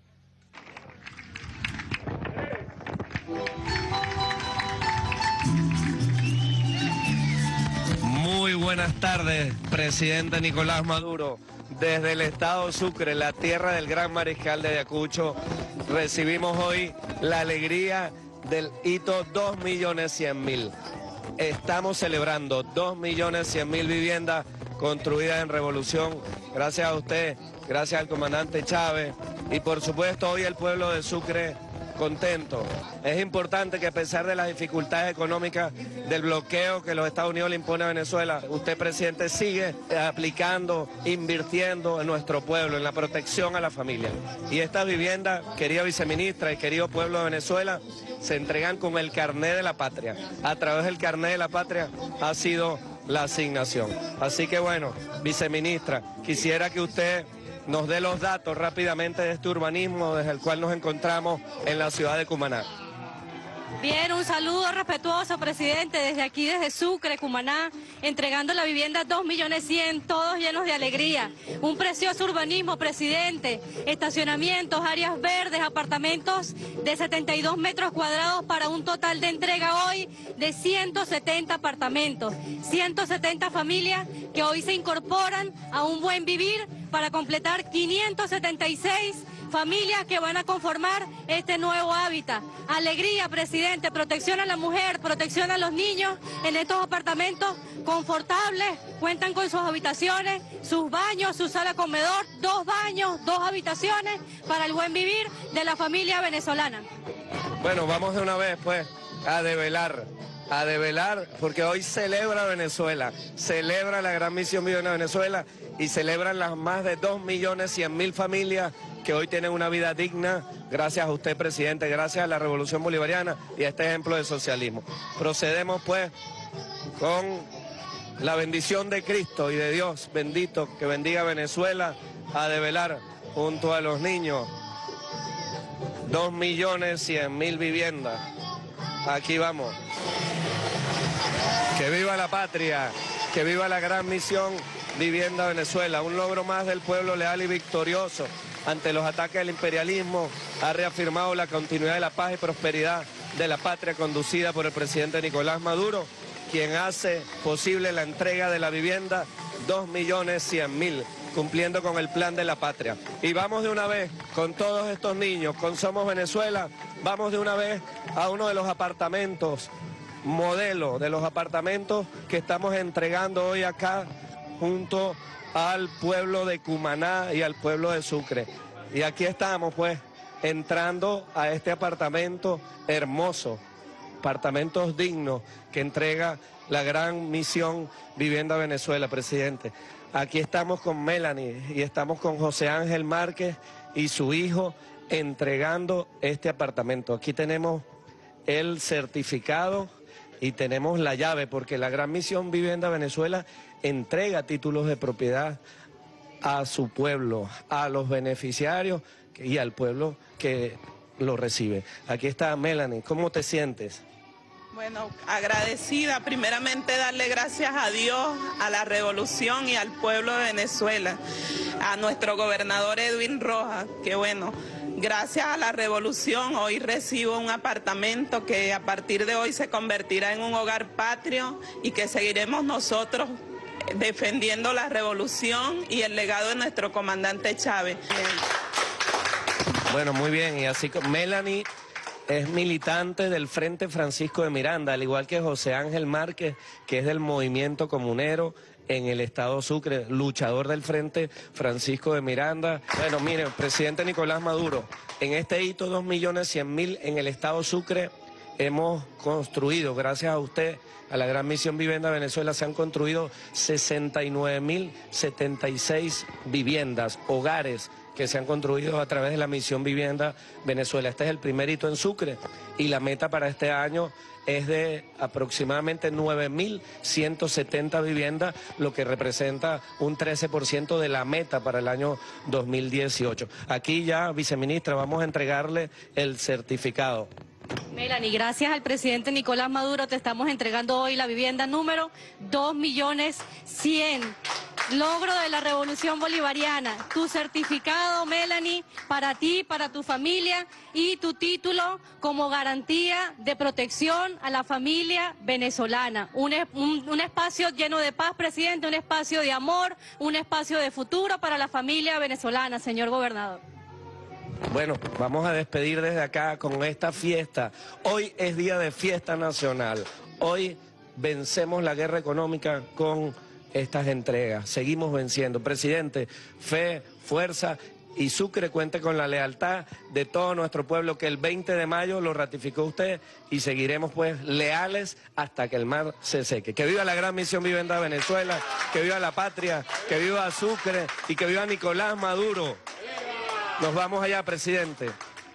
Muy buenas tardes, presidente Nicolás Maduro. Desde el Estado Sucre, la tierra del gran mariscal de Ayacucho, recibimos hoy la alegría del hito dos millones cien mil. Estamos celebrando dos millones cien mil viviendas construidas en revolución. Gracias a usted, gracias al comandante Chávez y por supuesto hoy el pueblo de Sucre contento. Es importante que a pesar de las dificultades económicas del bloqueo que los Estados Unidos le impone a Venezuela, usted, presidente, sigue aplicando, invirtiendo en nuestro pueblo, en la protección a la familia. Y estas viviendas, querida viceministra y querido pueblo de Venezuela, se entregan con el carné de la patria. A través del carné de la patria ha sido la asignación. Así que bueno, viceministra, quisiera que usted nos dé los datos rápidamente de este urbanismo desde el cual nos encontramos en la ciudad de Cumaná. Bien, un saludo respetuoso, presidente, desde aquí, desde Sucre, Cumaná, entregando la vivienda dos millones cien, todos llenos de alegría. Un precioso urbanismo, presidente, estacionamientos, áreas verdes, apartamentos de setenta y dos metros cuadrados para un total de entrega hoy de ciento setenta apartamentos, ciento setenta familias que hoy se incorporan a un buen vivir para completar quinientos setenta y seis familias que van a conformar este nuevo hábitat. Alegría, presidente, protección a la mujer, protección a los niños en estos apartamentos confortables, cuentan con sus habitaciones, sus baños, su sala comedor, dos baños, dos habitaciones para el buen vivir de la familia venezolana. Bueno, vamos de una vez pues a develar, a develar, porque hoy celebra Venezuela, celebra la Gran Misión Vivienda de Venezuela y celebran las más de dos millones cien mil familias que hoy tienen una vida digna, gracias a usted, presidente, gracias a la Revolución Bolivariana y a este ejemplo de socialismo. Procedemos pues con la bendición de Cristo y de Dios bendito que bendiga a Venezuela, a develar junto a los niños dos millones cien mil viviendas aquí vamos. Que viva la patria, que viva la gran misión Vivienda Venezuela, un logro más del pueblo leal y victorioso ante los ataques del imperialismo. Ha reafirmado la continuidad de la paz y prosperidad de la patria conducida por el presidente Nicolás Maduro, quien hace posible la entrega de la vivienda dos millones cien mil, cumpliendo con el plan de la patria. Y vamos de una vez con todos estos niños, con Somos Venezuela, vamos de una vez a uno de los apartamentos, modelo de los apartamentos que estamos entregando hoy acá junto al pueblo de Cumaná y al pueblo de Sucre. Y aquí estamos pues entrando a este apartamento hermoso, apartamentos dignos que entrega la gran misión Vivienda Venezuela, presidente. Aquí estamos con Melanie y estamos con José Ángel Márquez y su hijo entregando este apartamento. Aquí tenemos el certificado y tenemos la llave, porque la gran misión Vivienda Venezuela entrega títulos de propiedad a su pueblo, a los beneficiarios y al pueblo que lo recibe. Aquí está Melanie, ¿cómo te sientes? Bueno, agradecida, primeramente darle gracias a Dios, a la revolución y al pueblo de Venezuela, a nuestro gobernador Edwin Rojas, que bueno, gracias a la revolución hoy recibo un apartamento que a partir de hoy se convertirá en un hogar patrio y que seguiremos nosotros defendiendo la revolución y el legado de nuestro comandante Chávez. Bueno, muy bien, y así como Melanie es militante del Frente Francisco de Miranda, al igual que José Ángel Márquez, que es del Movimiento Comunero en el estado Sucre, luchador del Frente Francisco de Miranda. Bueno, miren, presidente Nicolás Maduro, en este hito dos millones cien mil en el estado Sucre hemos construido, gracias a usted, a la gran misión Vivienda Venezuela, se han construido sesenta y nueve mil setenta y seis viviendas, hogares, que se han construido a través de la misión Vivienda Venezuela. Este es el primer hito en Sucre y la meta para este año es de aproximadamente nueve mil ciento setenta viviendas, lo que representa un trece por ciento de la meta para el año dos mil dieciocho. Aquí ya, viceministra, vamos a entregarle el certificado. Melanie, gracias al presidente Nicolás Maduro te estamos entregando hoy la vivienda número dos millones cien. Logro de la revolución bolivariana. Tu certificado, Melanie, para ti, para tu familia, y tu título como garantía de protección a la familia venezolana. Un, un, un espacio lleno de paz, presidente, un espacio de amor, un espacio de futuro para la familia venezolana, señor gobernador. Bueno, vamos a despedir desde acá con esta fiesta. Hoy es día de fiesta nacional. Hoy vencemos la guerra económica con estas entregas. Seguimos venciendo. Presidente, fe, fuerza y Sucre cuente con la lealtad de todo nuestro pueblo, que el veinte de mayo lo ratificó usted, y seguiremos pues leales hasta que el mar se seque. Que viva la gran misión Vivienda Venezuela, que viva la patria, que viva Sucre y que viva Nicolás Maduro. Nos vamos allá, presidente.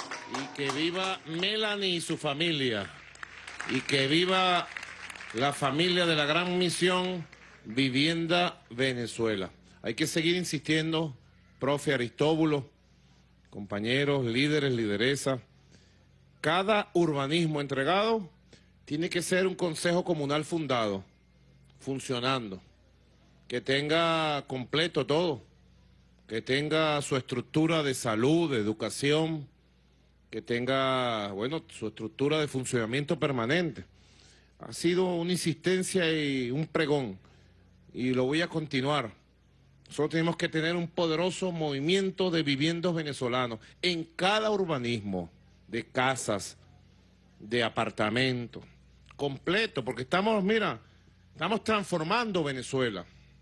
Y que viva Melanie y su familia. Y que viva la familia de la gran misión Vivienda Venezuela. Hay que seguir insistiendo, profe Aristóbulo, compañeros, líderes, lideresas. Cada urbanismo entregado tiene que ser un consejo comunal fundado, funcionando, que tenga completo todo, que tenga su estructura de salud, de educación, que tenga, bueno, su estructura de funcionamiento permanente. Ha sido una insistencia y un pregón, y lo voy a continuar. Nosotros tenemos que tener un poderoso movimiento de viviendas venezolanos en cada urbanismo, de casas, de apartamentos, completo, porque estamos, mira, estamos transformando Venezuela.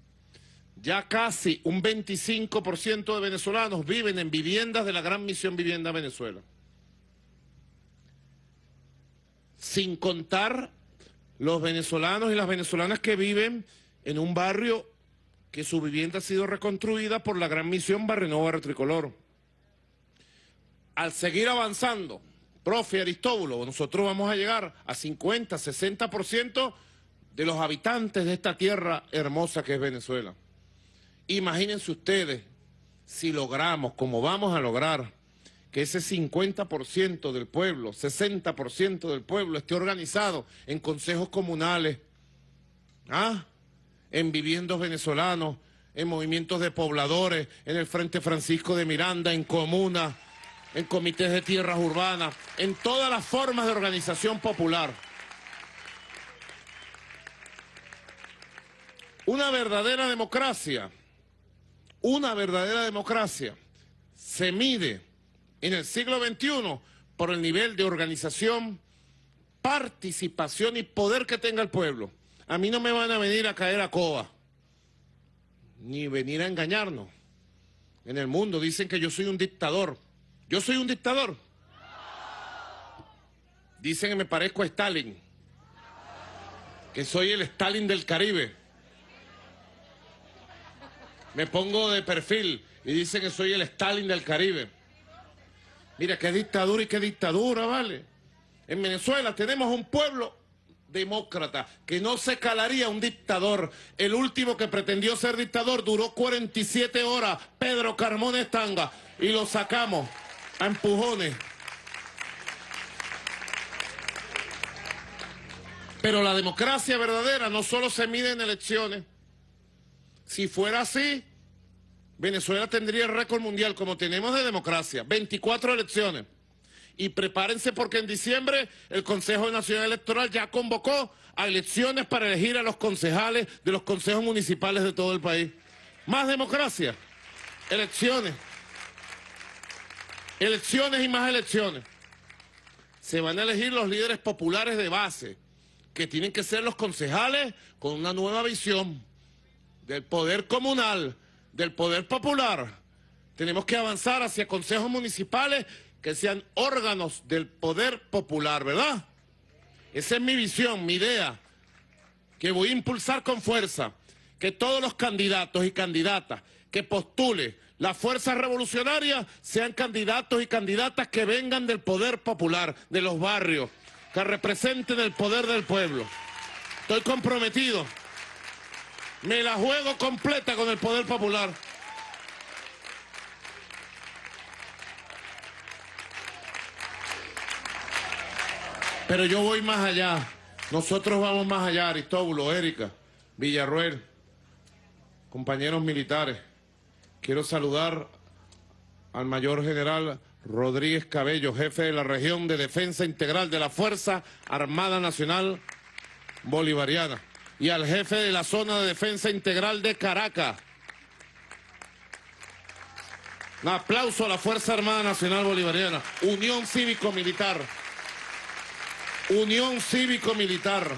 Ya casi un veinticinco por ciento de venezolanos viven en viviendas de la gran misión Vivienda Venezuela. Sin contar los venezolanos y las venezolanas que viven en un barrio que su vivienda ha sido reconstruida por la gran misión Barrio Nuevo Barrio Tricolor. Al seguir avanzando, profe Aristóbulo, nosotros vamos a llegar a cincuenta, sesenta por ciento de los habitantes de esta tierra hermosa que es Venezuela. Imagínense ustedes si logramos, como vamos a lograr, que ese cincuenta por ciento del pueblo, sesenta por ciento del pueblo esté organizado en consejos comunales, ¿ah? en viviendos venezolanos, en movimientos de pobladores, en el Frente Francisco de Miranda, en comunas, en comités de tierras urbanas, en todas las formas de organización popular. Una verdadera democracia, una verdadera democracia se mide en el siglo veintiuno por el nivel de organización, participación y poder que tenga el pueblo. A mí no me van a venir a caer a coba, ni venir a engañarnos. En el mundo dicen que yo soy un dictador. ¿Yo soy un dictador? Dicen que me parezco a Stalin, que soy el Stalin del Caribe. Me pongo de perfil y dicen que soy el Stalin del Caribe. Mira, qué dictadura y qué dictadura, ¿vale? En Venezuela tenemos un pueblo demócrata que no se calaría un dictador. El último que pretendió ser dictador duró cuarenta y siete horas, Pedro Carmona Estanga, y lo sacamos a empujones. Pero la democracia verdadera no solo se mide en elecciones. Si fuera así, Venezuela tendría el récord mundial como tenemos de democracia, veinticuatro elecciones. Y prepárense porque en diciembre el Consejo Nacional Electoral ya convocó a elecciones para elegir a los concejales de los consejos municipales de todo el país. Más democracia, elecciones, elecciones y más elecciones. Se van a elegir los líderes populares de base, que tienen que ser los concejales con una nueva visión del poder comunal, del poder popular. Tenemos que avanzar hacia consejos municipales que sean órganos del poder popular, ¿verdad? Esa es mi visión, mi idea, que voy a impulsar con fuerza, que todos los candidatos y candidatas que postule la fuerza revolucionaria sean candidatos y candidatas que vengan del poder popular, de los barrios, que representen el poder del pueblo. Estoy comprometido. Me la juego completa con el poder popular. Pero yo voy más allá. Nosotros vamos más allá, Aristóbulo, Erika, Villarroel, compañeros militares. Quiero saludar al mayor general Rodríguez Cabello, jefe de la región de defensa integral de la Fuerza Armada Nacional Bolivariana, y al jefe de la zona de defensa integral de Caracas. Un aplauso a la Fuerza Armada Nacional Bolivariana, Unión Cívico-Militar. Unión Cívico-Militar.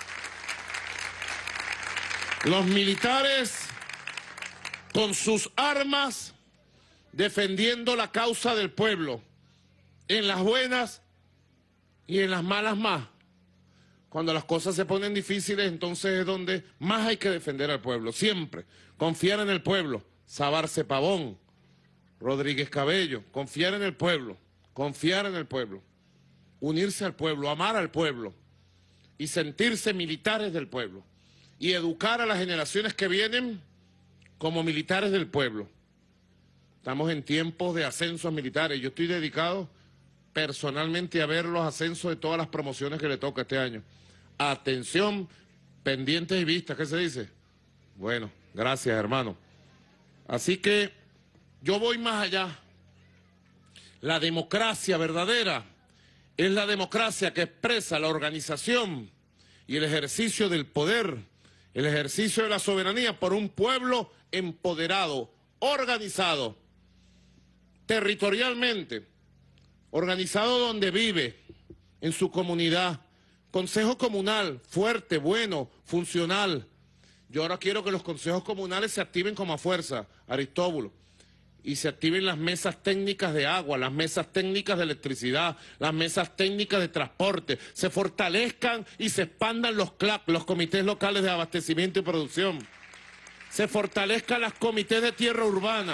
Los militares con sus armas defendiendo la causa del pueblo, en las buenas y en las malas más. Cuando las cosas se ponen difíciles, entonces es donde más hay que defender al pueblo, siempre. Confiar en el pueblo. Sabarce Pavón, Rodríguez Cabello, confiar en el pueblo, confiar en el pueblo. Unirse al pueblo, amar al pueblo y sentirse militares del pueblo y educar a las generaciones que vienen como militares del pueblo. Estamos en tiempos de ascensos militares. Yo estoy dedicado personalmente a ver los ascensos de todas las promociones que le toca este año. Atención, pendientes y vistas, ¿qué se dice? Bueno, gracias, hermano. Así que yo voy más allá. La democracia verdadera es la democracia que expresa la organización y el ejercicio del poder, el ejercicio de la soberanía por un pueblo empoderado, organizado, territorialmente, organizado donde vive, en su comunidad. Consejo comunal, fuerte, bueno, funcional. Yo ahora quiero que los consejos comunales se activen como a fuerza, Aristóbulo. Y se activen las mesas técnicas de agua, las mesas técnicas de electricidad, las mesas técnicas de transporte, se fortalezcan y se expandan los C L A C, los comités locales de abastecimiento y producción, se fortalezcan los comités de tierra urbana.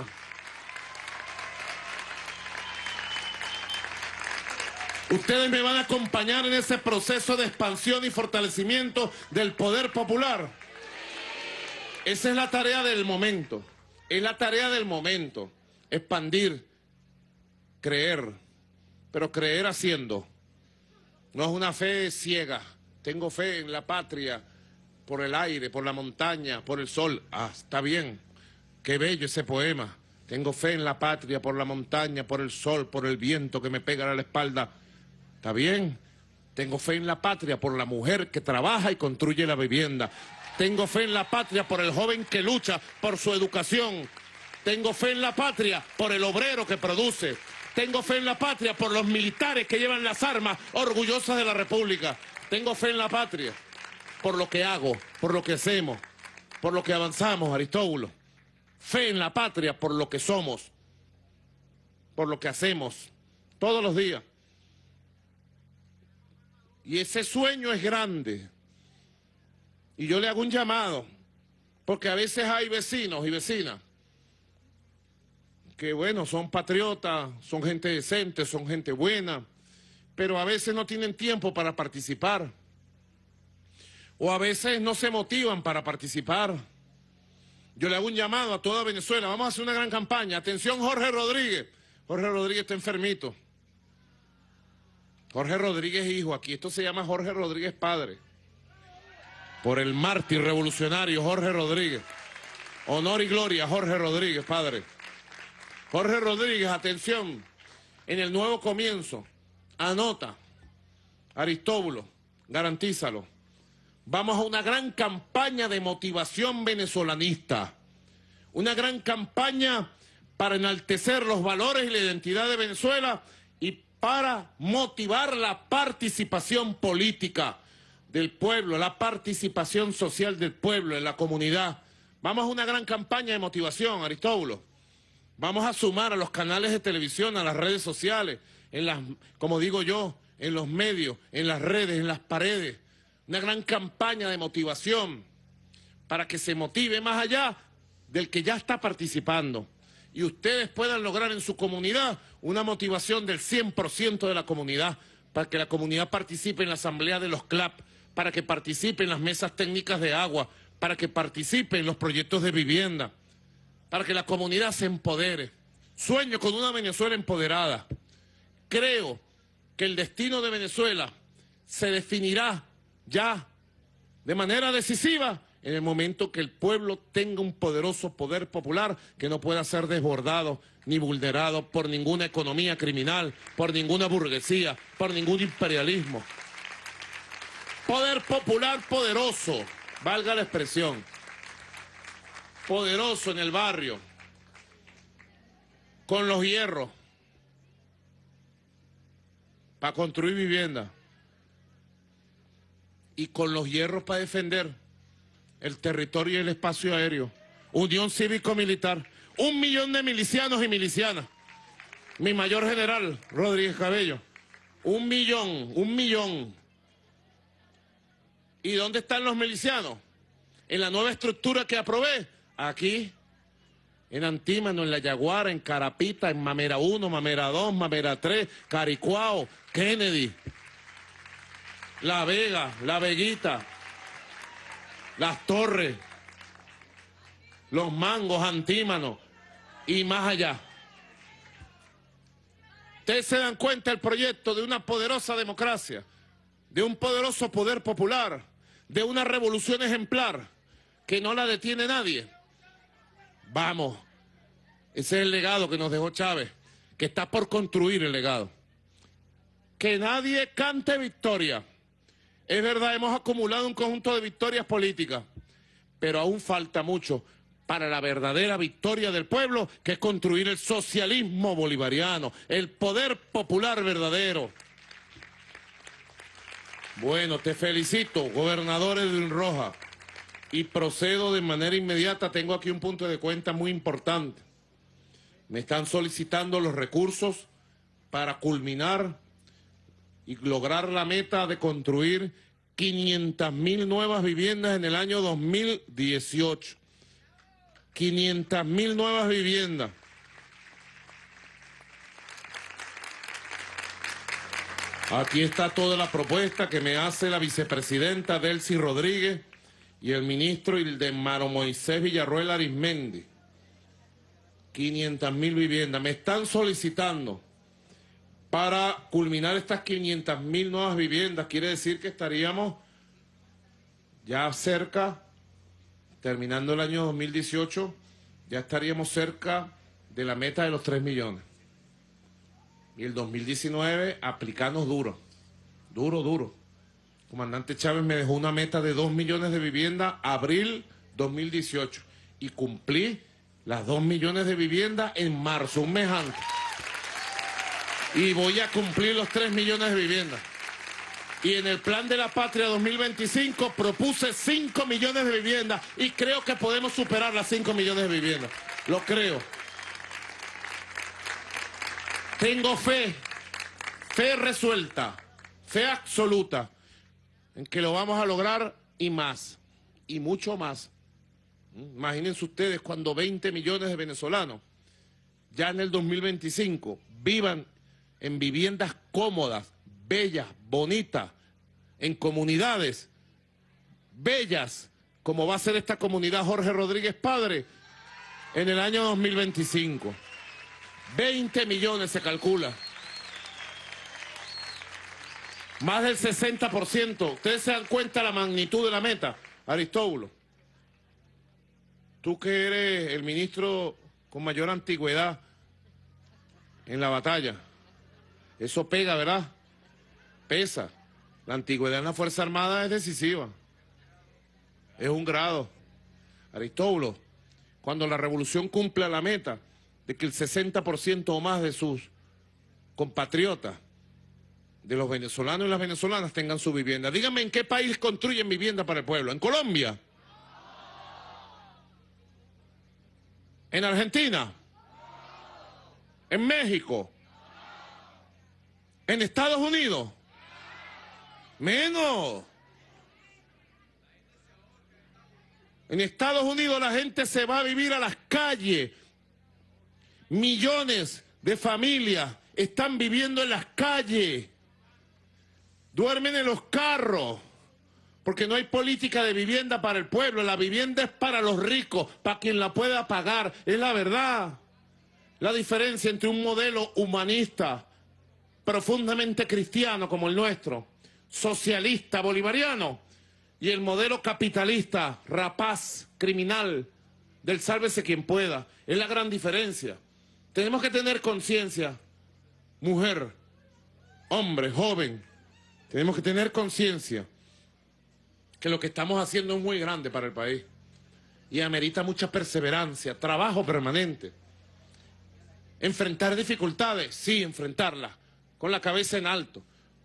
Ustedes me van a acompañar en ese proceso de expansión y fortalecimiento del poder popular. Esa es la tarea del momento, es la tarea del momento. Expandir, creer, pero creer haciendo. No es una fe ciega. Tengo fe en la patria, por el aire, por la montaña, por el sol. Ah, está bien. Qué bello ese poema. Tengo fe en la patria, por la montaña, por el sol, por el viento que me pega a la espalda. Está bien. Tengo fe en la patria, por la mujer que trabaja y construye la vivienda. Tengo fe en la patria, por el joven que lucha por su educación. Tengo fe en la patria, por el obrero que produce. Tengo fe en la patria, por los militares que llevan las armas orgullosas de la República. Tengo fe en la patria, por lo que hago, por lo que hacemos, por lo que avanzamos, Aristóbulo. Fe en la patria, por lo que somos, por lo que hacemos, todos los días. Y ese sueño es grande. Y yo le hago un llamado, porque a veces hay vecinos y vecinas que, bueno, son patriotas, son gente decente, son gente buena, pero a veces no tienen tiempo para participar. O a veces no se motivan para participar. Yo le hago un llamado a toda Venezuela. Vamos a hacer una gran campaña. Atención, Jorge Rodríguez. Jorge Rodríguez está enfermito. Jorge Rodríguez hijo. Aquí esto se llama Jorge Rodríguez padre. Por el mártir revolucionario Jorge Rodríguez. Honor y gloria a Jorge Rodríguez padre. Jorge Rodríguez, atención. En el nuevo comienzo. Anota. Aristóbulo. Garantízalo. Vamos a una gran campaña de motivación venezolanista, una gran campaña para enaltecer los valores y la identidad de Venezuela y para motivar la participación política del pueblo, la participación social del pueblo, en la comunidad. Vamos a una gran campaña de motivación, Aristóbulo. Vamos a sumar a los canales de televisión, a las redes sociales, en las, como digo yo, en los medios, en las redes, en las paredes. Una gran campaña de motivación para que se motive más allá del que ya está participando. Y ustedes puedan lograr en su comunidad una motivación del cien por ciento de la comunidad, para que la comunidad participe en la asamblea de los C L A P, para que participe en las mesas técnicas de agua, para que participe en los proyectos de vivienda, para que la comunidad se empodere. Sueño con una Venezuela empoderada. Creo que el destino de Venezuela se definirá ya de manera decisiva en el momento que el pueblo tenga un poderoso poder popular que no pueda ser desbordado ni vulnerado por ninguna economía criminal, por ninguna burguesía, por ningún imperialismo. Poder popular poderoso, valga la expresión, poderoso en el barrio, con los hierros, para construir vivienda. Y con los hierros para defender el territorio y el espacio aéreo. Unión cívico-militar. Un millón de milicianos y milicianas. Mi mayor general, Rodríguez Cabello. Un millón, un millón. ¿Y dónde están los milicianos? En la nueva estructura que aprobé. Aquí, en Antímano, en La Yaguara, en Carapita, en Mamera uno, Mamera dos, Mamera tres, Caricuao, Kennedy. La Vega, La Veguita, Las Torres, Los Mangos, Antímano y más allá. Ustedes se dan cuenta del proyecto de una poderosa democracia, de un poderoso poder popular, de una revolución ejemplar que no la detiene nadie. Vamos, ese es el legado que nos dejó Chávez, que está por construir el legado. Que nadie cante victoria. Es verdad, hemos acumulado un conjunto de victorias políticas, pero aún falta mucho para la verdadera victoria del pueblo, que es construir el socialismo bolivariano, el poder popular verdadero. Bueno, te felicito, gobernador Edwin Rojas, y procedo de manera inmediata. Tengo aquí un punto de cuenta muy importante. Me están solicitando los recursos para culminar y lograr la meta de construir quinientas mil nuevas viviendas en el año dos mil dieciocho. quinientas mil nuevas viviendas. Aquí está toda la propuesta que me hace la vicepresidenta Delcy Rodríguez y el ministro Ildemaro Moisés Villarroel Arismendi. quinientas mil viviendas. Me están solicitando para culminar estas quinientas mil nuevas viviendas. Quiere decir que estaríamos ya cerca, terminando el año dos mil dieciocho, ya estaríamos cerca de la meta de los tres millones. Y el dos mil diecinueve aplicamos duro, duro, duro. Comandante Chávez me dejó una meta de dos millones de viviendas, abril dos mil dieciocho. Y cumplí las dos millones de viviendas en marzo, un mes antes. Y voy a cumplir los tres millones de viviendas. Y en el Plan de la Patria dos mil veinticinco propuse cinco millones de viviendas y creo que podemos superar las cinco millones de viviendas. Lo creo. Tengo fe, fe resuelta, fe absoluta en que lo vamos a lograr y más, y mucho más. Imagínense ustedes cuando veinte millones de venezolanos ya en el dos mil veinticinco vivan en viviendas cómodas, bellas, bonitas, en comunidades bellas, como va a ser esta comunidad Jorge Rodríguez Padre en el año dos mil veinticinco. veinte millones se calcula. Más del sesenta por ciento. Ustedes se dan cuenta la magnitud de la meta, Aristóbulo. Tú que eres el ministro con mayor antigüedad en la batalla. Eso pega, ¿verdad? Pesa. La antigüedad en la Fuerza Armada es decisiva. Es un grado. Aristóbulo, cuando la revolución cumpla la meta de que el sesenta por ciento o más de sus compatriotas, de los venezolanos y las venezolanas, tengan su vivienda. Díganme, ¿en qué país construyen vivienda para el pueblo? ¿En Colombia? ¿En Argentina? ¿En México? ¿En Estados Unidos? Menos. En Estados Unidos la gente se va a vivir a las calles. Millones de familias están viviendo en las calles. Duermen en los carros. Porque no hay política de vivienda para el pueblo. La vivienda es para los ricos, para quien la pueda pagar. Es la verdad. La diferencia entre un modelo humanista, profundamente cristiano como el nuestro, socialista, bolivariano, y el modelo capitalista, rapaz, criminal, del sálvese quien pueda. Es la gran diferencia. Tenemos que tener conciencia, mujer, hombre, joven, tenemos que tener conciencia que lo que estamos haciendo es muy grande para el país y amerita mucha perseverancia, trabajo permanente. Enfrentar dificultades, sí, enfrentarlas, con la cabeza en alto.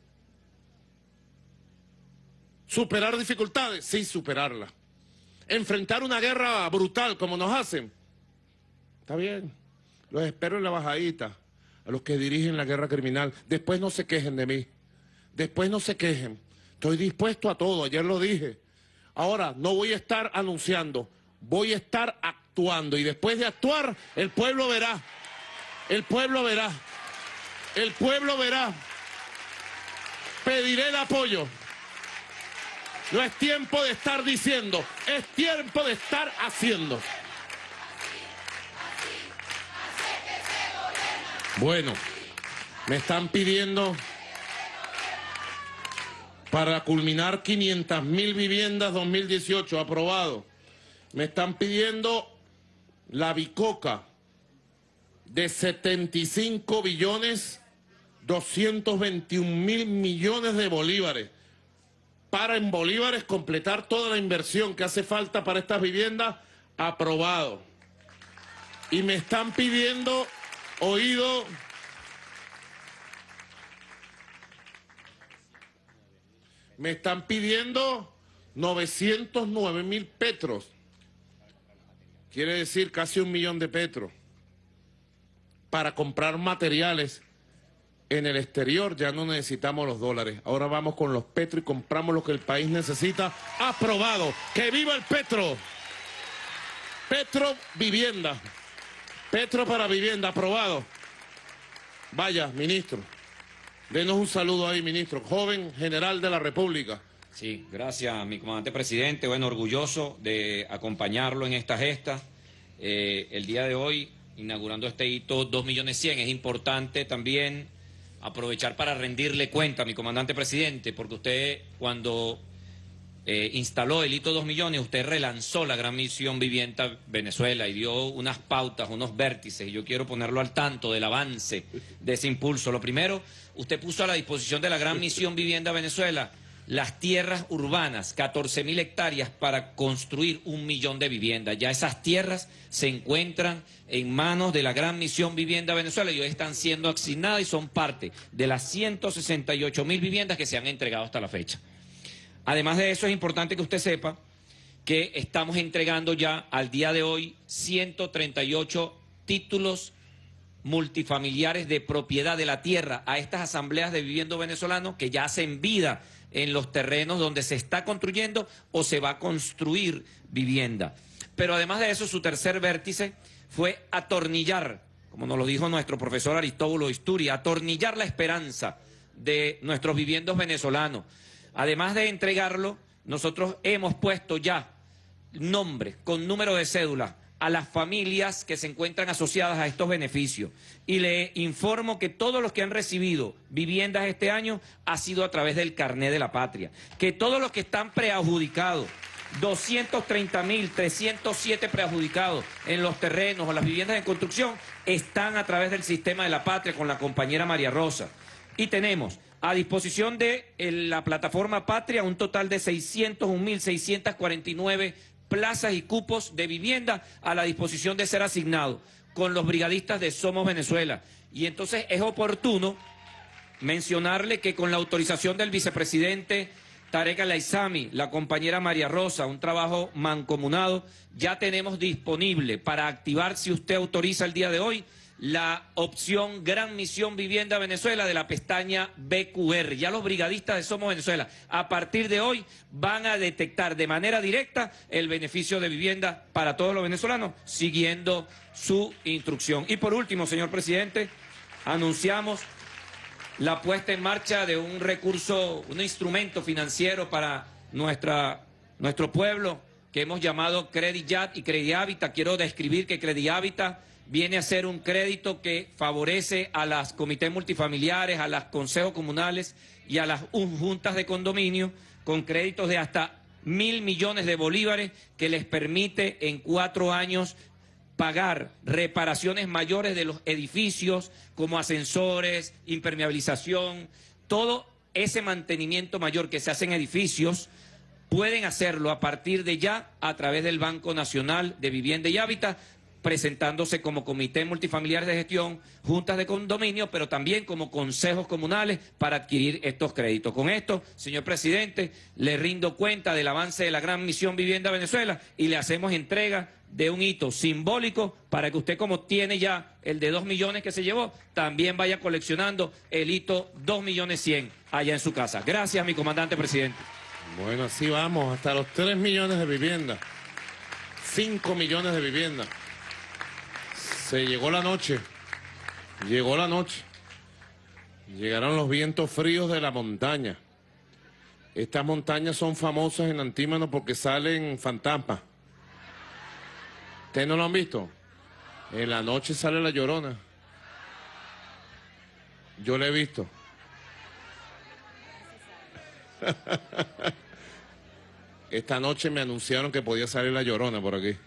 Superar dificultades, sí, superarlas. Enfrentar una guerra brutal como nos hacen, está bien, los espero en la bajadita, a los que dirigen la guerra criminal. Después no se quejen de mí, después no se quejen. Estoy dispuesto a todo, ayer lo dije. Ahora, no voy a estar anunciando, voy a estar actuando. Y después de actuar, el pueblo verá, el pueblo verá, el pueblo verá. Pediré el apoyo. No es tiempo de estar diciendo, es tiempo de estar haciendo. Bueno, me están pidiendo para culminar quinientas mil viviendas dos mil dieciocho, aprobado. Me están pidiendo la bicoca de setenta y cinco billones doscientos veintiún mil millones de bolívares, para en bolívares completar toda la inversión que hace falta para estas viviendas, aprobado. Y me están pidiendo, oído, me están pidiendo novecientos nueve mil petros, quiere decir casi un millón de petros, para comprar materiales en el exterior. Ya no necesitamos los dólares, ahora vamos con los petros y compramos lo que el país necesita. Aprobado. ¡Que viva el petro! Petro vivienda, petro para vivienda, aprobado. Vaya, ministro, denos un saludo ahí, ministro, joven general de la República. Sí, gracias, mi comandante presidente. Bueno, orgulloso de acompañarlo en esta gesta. Eh, el día de hoy, inaugurando este hito dos millones cien, es importante también aprovechar para rendirle cuenta a mi comandante presidente, porque usted cuando eh, instaló el hito dos millones, usted relanzó la gran misión Vivienda Venezuela y dio unas pautas, unos vértices, y yo quiero ponerlo al tanto del avance de ese impulso. Lo primero, usted puso a la disposición de la gran misión Vivienda Venezuela las tierras urbanas, catorce mil hectáreas para construir un millón de viviendas. Ya esas tierras se encuentran en manos de la gran misión Vivienda Venezuela y hoy están siendo asignadas y son parte de las ciento sesenta y ocho mil viviendas que se han entregado hasta la fecha. Además de eso, es importante que usted sepa que estamos entregando ya al día de hoy ciento treinta y ocho títulos multifamiliares de propiedad de la tierra a estas asambleas de viviendas venezolanos que ya hacen vida en los terrenos donde se está construyendo o se va a construir vivienda. Pero además de eso, su tercer vértice fue atornillar, como nos lo dijo nuestro profesor Aristóbulo Isturi, atornillar la esperanza de nuestros viviendos venezolanos. Además de entregarlo, nosotros hemos puesto ya nombre con número de cédula a las familias que se encuentran asociadas a estos beneficios. Y le informo que todos los que han recibido viviendas este año ha sido a través del Carné de la Patria. Que todos los que están preadjudicados, doscientos treinta mil trescientos siete preadjudicados en los terrenos o las viviendas en construcción, están a través del Sistema de la Patria con la compañera María Rosa. Y tenemos a disposición de la plataforma Patria un total de seiscientos un mil seiscientos cuarenta y nueve plazas y cupos de vivienda a la disposición de ser asignados con los brigadistas de Somos Venezuela. Y entonces es oportuno mencionarle que con la autorización del vicepresidente Tarek Al-Aizami, la compañera María Rosa, un trabajo mancomunado, ya tenemos disponible para activar, si usted autoriza el día de hoy, la opción Gran Misión Vivienda Venezuela de la pestaña B Q R. Ya los brigadistas de Somos Venezuela, a partir de hoy, van a detectar de manera directa el beneficio de vivienda para todos los venezolanos, siguiendo su instrucción. Y por último, señor presidente, anunciamos la puesta en marcha de un recurso, un instrumento financiero para nuestra, nuestro pueblo, que hemos llamado Credit Yat y Credit Habitat. Quiero describir que Credit Habitat viene a ser un crédito que favorece a las comités multifamiliares, a los consejos comunales y a las juntas de condominio con créditos de hasta mil millones de bolívares que les permite en cuatro años pagar reparaciones mayores de los edificios como ascensores, impermeabilización, todo ese mantenimiento mayor que se hace en edificios. Pueden hacerlo a partir de ya a través del Banco Nacional de Vivienda y Hábitat, presentándose como comités multifamiliares de gestión, juntas de condominio, pero también como consejos comunales para adquirir estos créditos. Con esto, señor presidente, le rindo cuenta del avance de la Gran Misión Vivienda Venezuela y le hacemos entrega de un hito simbólico para que usted, como tiene ya el de dos millones que se llevó, también vaya coleccionando el hito dos millones cien allá en su casa. Gracias, mi comandante presidente. Bueno, así vamos, hasta los tres millones de viviendas, cinco millones de viviendas. Se llegó la noche, llegó la noche, llegaron los vientos fríos de la montaña. Estas montañas son famosas en Antímano porque salen fantasmas. ¿Ustedes no lo han visto? En la noche sale la Llorona. Yo la he visto. Esta noche me anunciaron que podía salir la Llorona por aquí.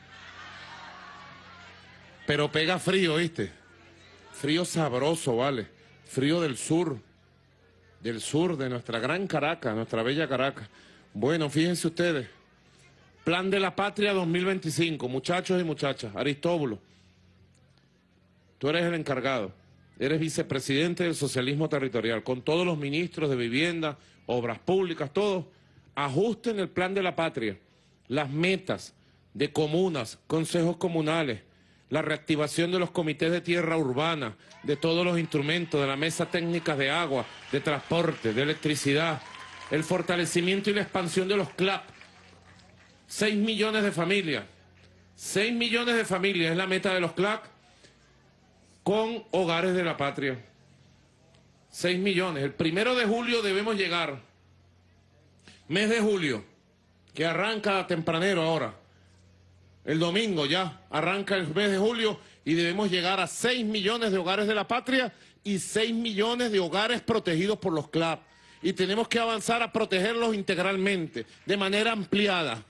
Pero pega frío, ¿viste? Frío sabroso, ¿vale? Frío del sur, del sur de nuestra gran Caracas, nuestra bella Caracas. Bueno, fíjense ustedes, Plan de la Patria dos mil veinticinco, muchachos y muchachas. Aristóbulo, tú eres el encargado, eres vicepresidente del socialismo territorial, con todos los ministros de vivienda, obras públicas, todos, ajusten el Plan de la Patria, las metas de comunas, consejos comunales, la reactivación de los comités de tierra urbana, de todos los instrumentos, de la mesa técnica de agua, de transporte, de electricidad, el fortalecimiento y la expansión de los C L A P. Seis millones de familias, seis millones de familias es la meta de los C L A P con hogares de la patria. Seis millones. El primero de julio debemos llegar. Mes de julio, que arranca tempranero ahora. El domingo ya arranca el mes de julio y debemos llegar a seis millones de hogares de la patria y seis millones de hogares protegidos por los C L A P. Y tenemos que avanzar a protegerlos integralmente, de manera ampliada.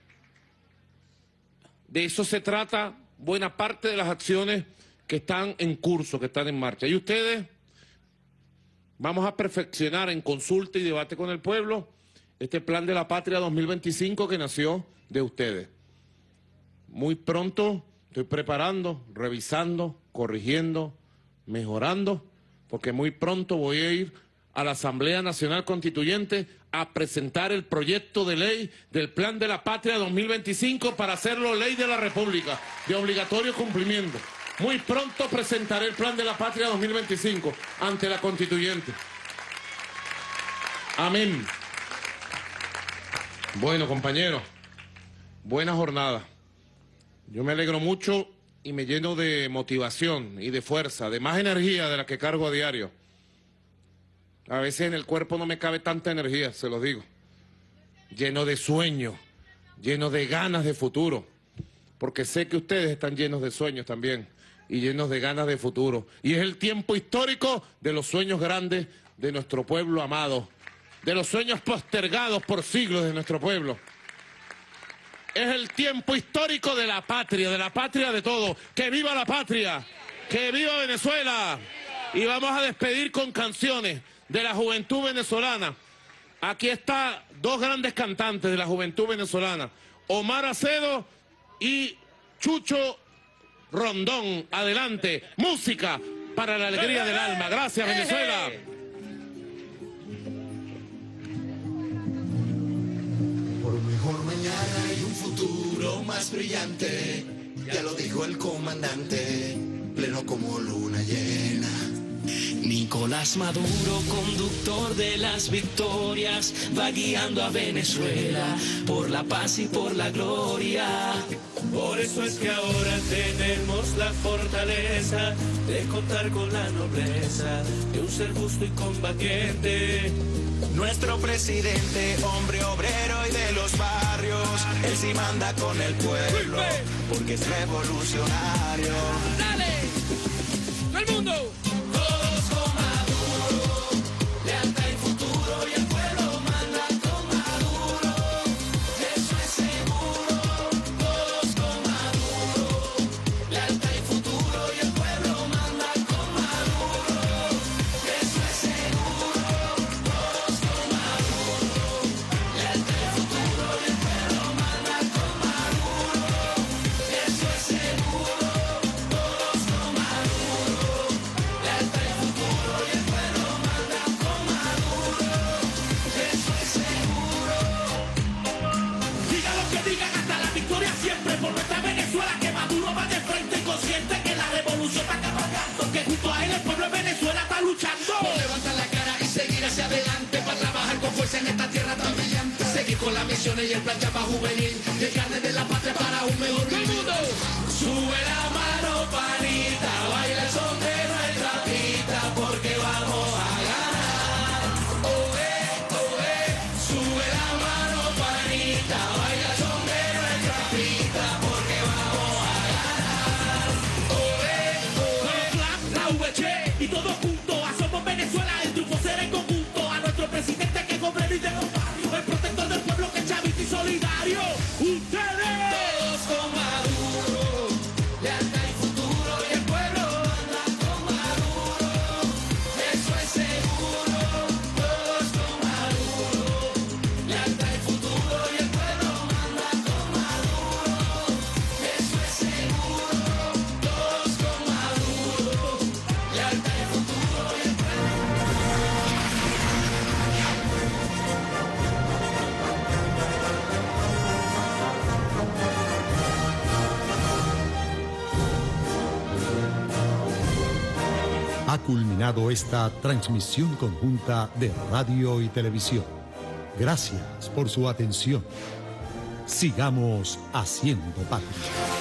De eso se trata buena parte de las acciones que están en curso, que están en marcha. Y ustedes, vamos a perfeccionar en consulta y debate con el pueblo este Plan de la Patria dos mil veinticinco que nació de ustedes. Muy pronto estoy preparando, revisando, corrigiendo, mejorando, porque muy pronto voy a ir a la Asamblea Nacional Constituyente a presentar el proyecto de ley del Plan de la Patria dos mil veinticinco para hacerlo ley de la República, de obligatorio cumplimiento. Muy pronto presentaré el Plan de la Patria dos mil veinticinco ante la Constituyente. Amén. Bueno, compañeros, buena jornada. Yo me alegro mucho y me lleno de motivación y de fuerza, de más energía de la que cargo a diario. A veces en el cuerpo no me cabe tanta energía, se los digo. Lleno de sueños, lleno de ganas de futuro, porque sé que ustedes están llenos de sueños también y llenos de ganas de futuro. Y es el tiempo histórico de los sueños grandes de nuestro pueblo amado, de los sueños postergados por siglos de nuestro pueblo. Es el tiempo histórico de la patria, de la patria de todos. ¡Que viva la patria! ¡Que viva Venezuela! Y vamos a despedir con canciones de la juventud venezolana. Aquí está dos grandes cantantes de la juventud venezolana, Omar Acedo y Chucho Rondón. Adelante, música para la alegría del alma. Gracias, Venezuela. Por mejor mañana y un futuro más brillante, ya lo dijo el comandante, pleno como luna llena. Nicolás Maduro, conductor de las victorias, va guiando a Venezuela por la paz y por la gloria. Por eso es que ahora tenemos la fortaleza de contar con la nobleza de un ser justo y combatiente. Nuestro presidente, hombre obrero y de los barrios, él sí manda con el pueblo, porque es revolucionario. ¡Dale! ¡Todo el mundo! Y el plan llama juvenil, y el carnet de la patria para un mejor vivir. Sube la mano, panita, baila el son de nuestra pista, porque vamos a ganar. Oe, oe, sube la mano, panita, baila el son de nuestra pista, porque vamos a ganar. Oe, oe, la V H y todos juntos, hacemos Venezuela, el triunfo será en conjunto. A nuestro presidente que es obrero y de los barrios, el protector del pueblo que es chavista y solidario. Ustedes todos con Maduro, lealtad y futuro, y el pueblo anda con Maduro, eso es seguro. Todos con Maduro, lealtad y futuro, y el pueblo anda con Maduro, eso es seguro. Todos con Maduro, lealtad y futuro, y el pueblo. Ha culminado esta transmisión conjunta de radio y televisión. Gracias por su atención. Sigamos haciendo patria.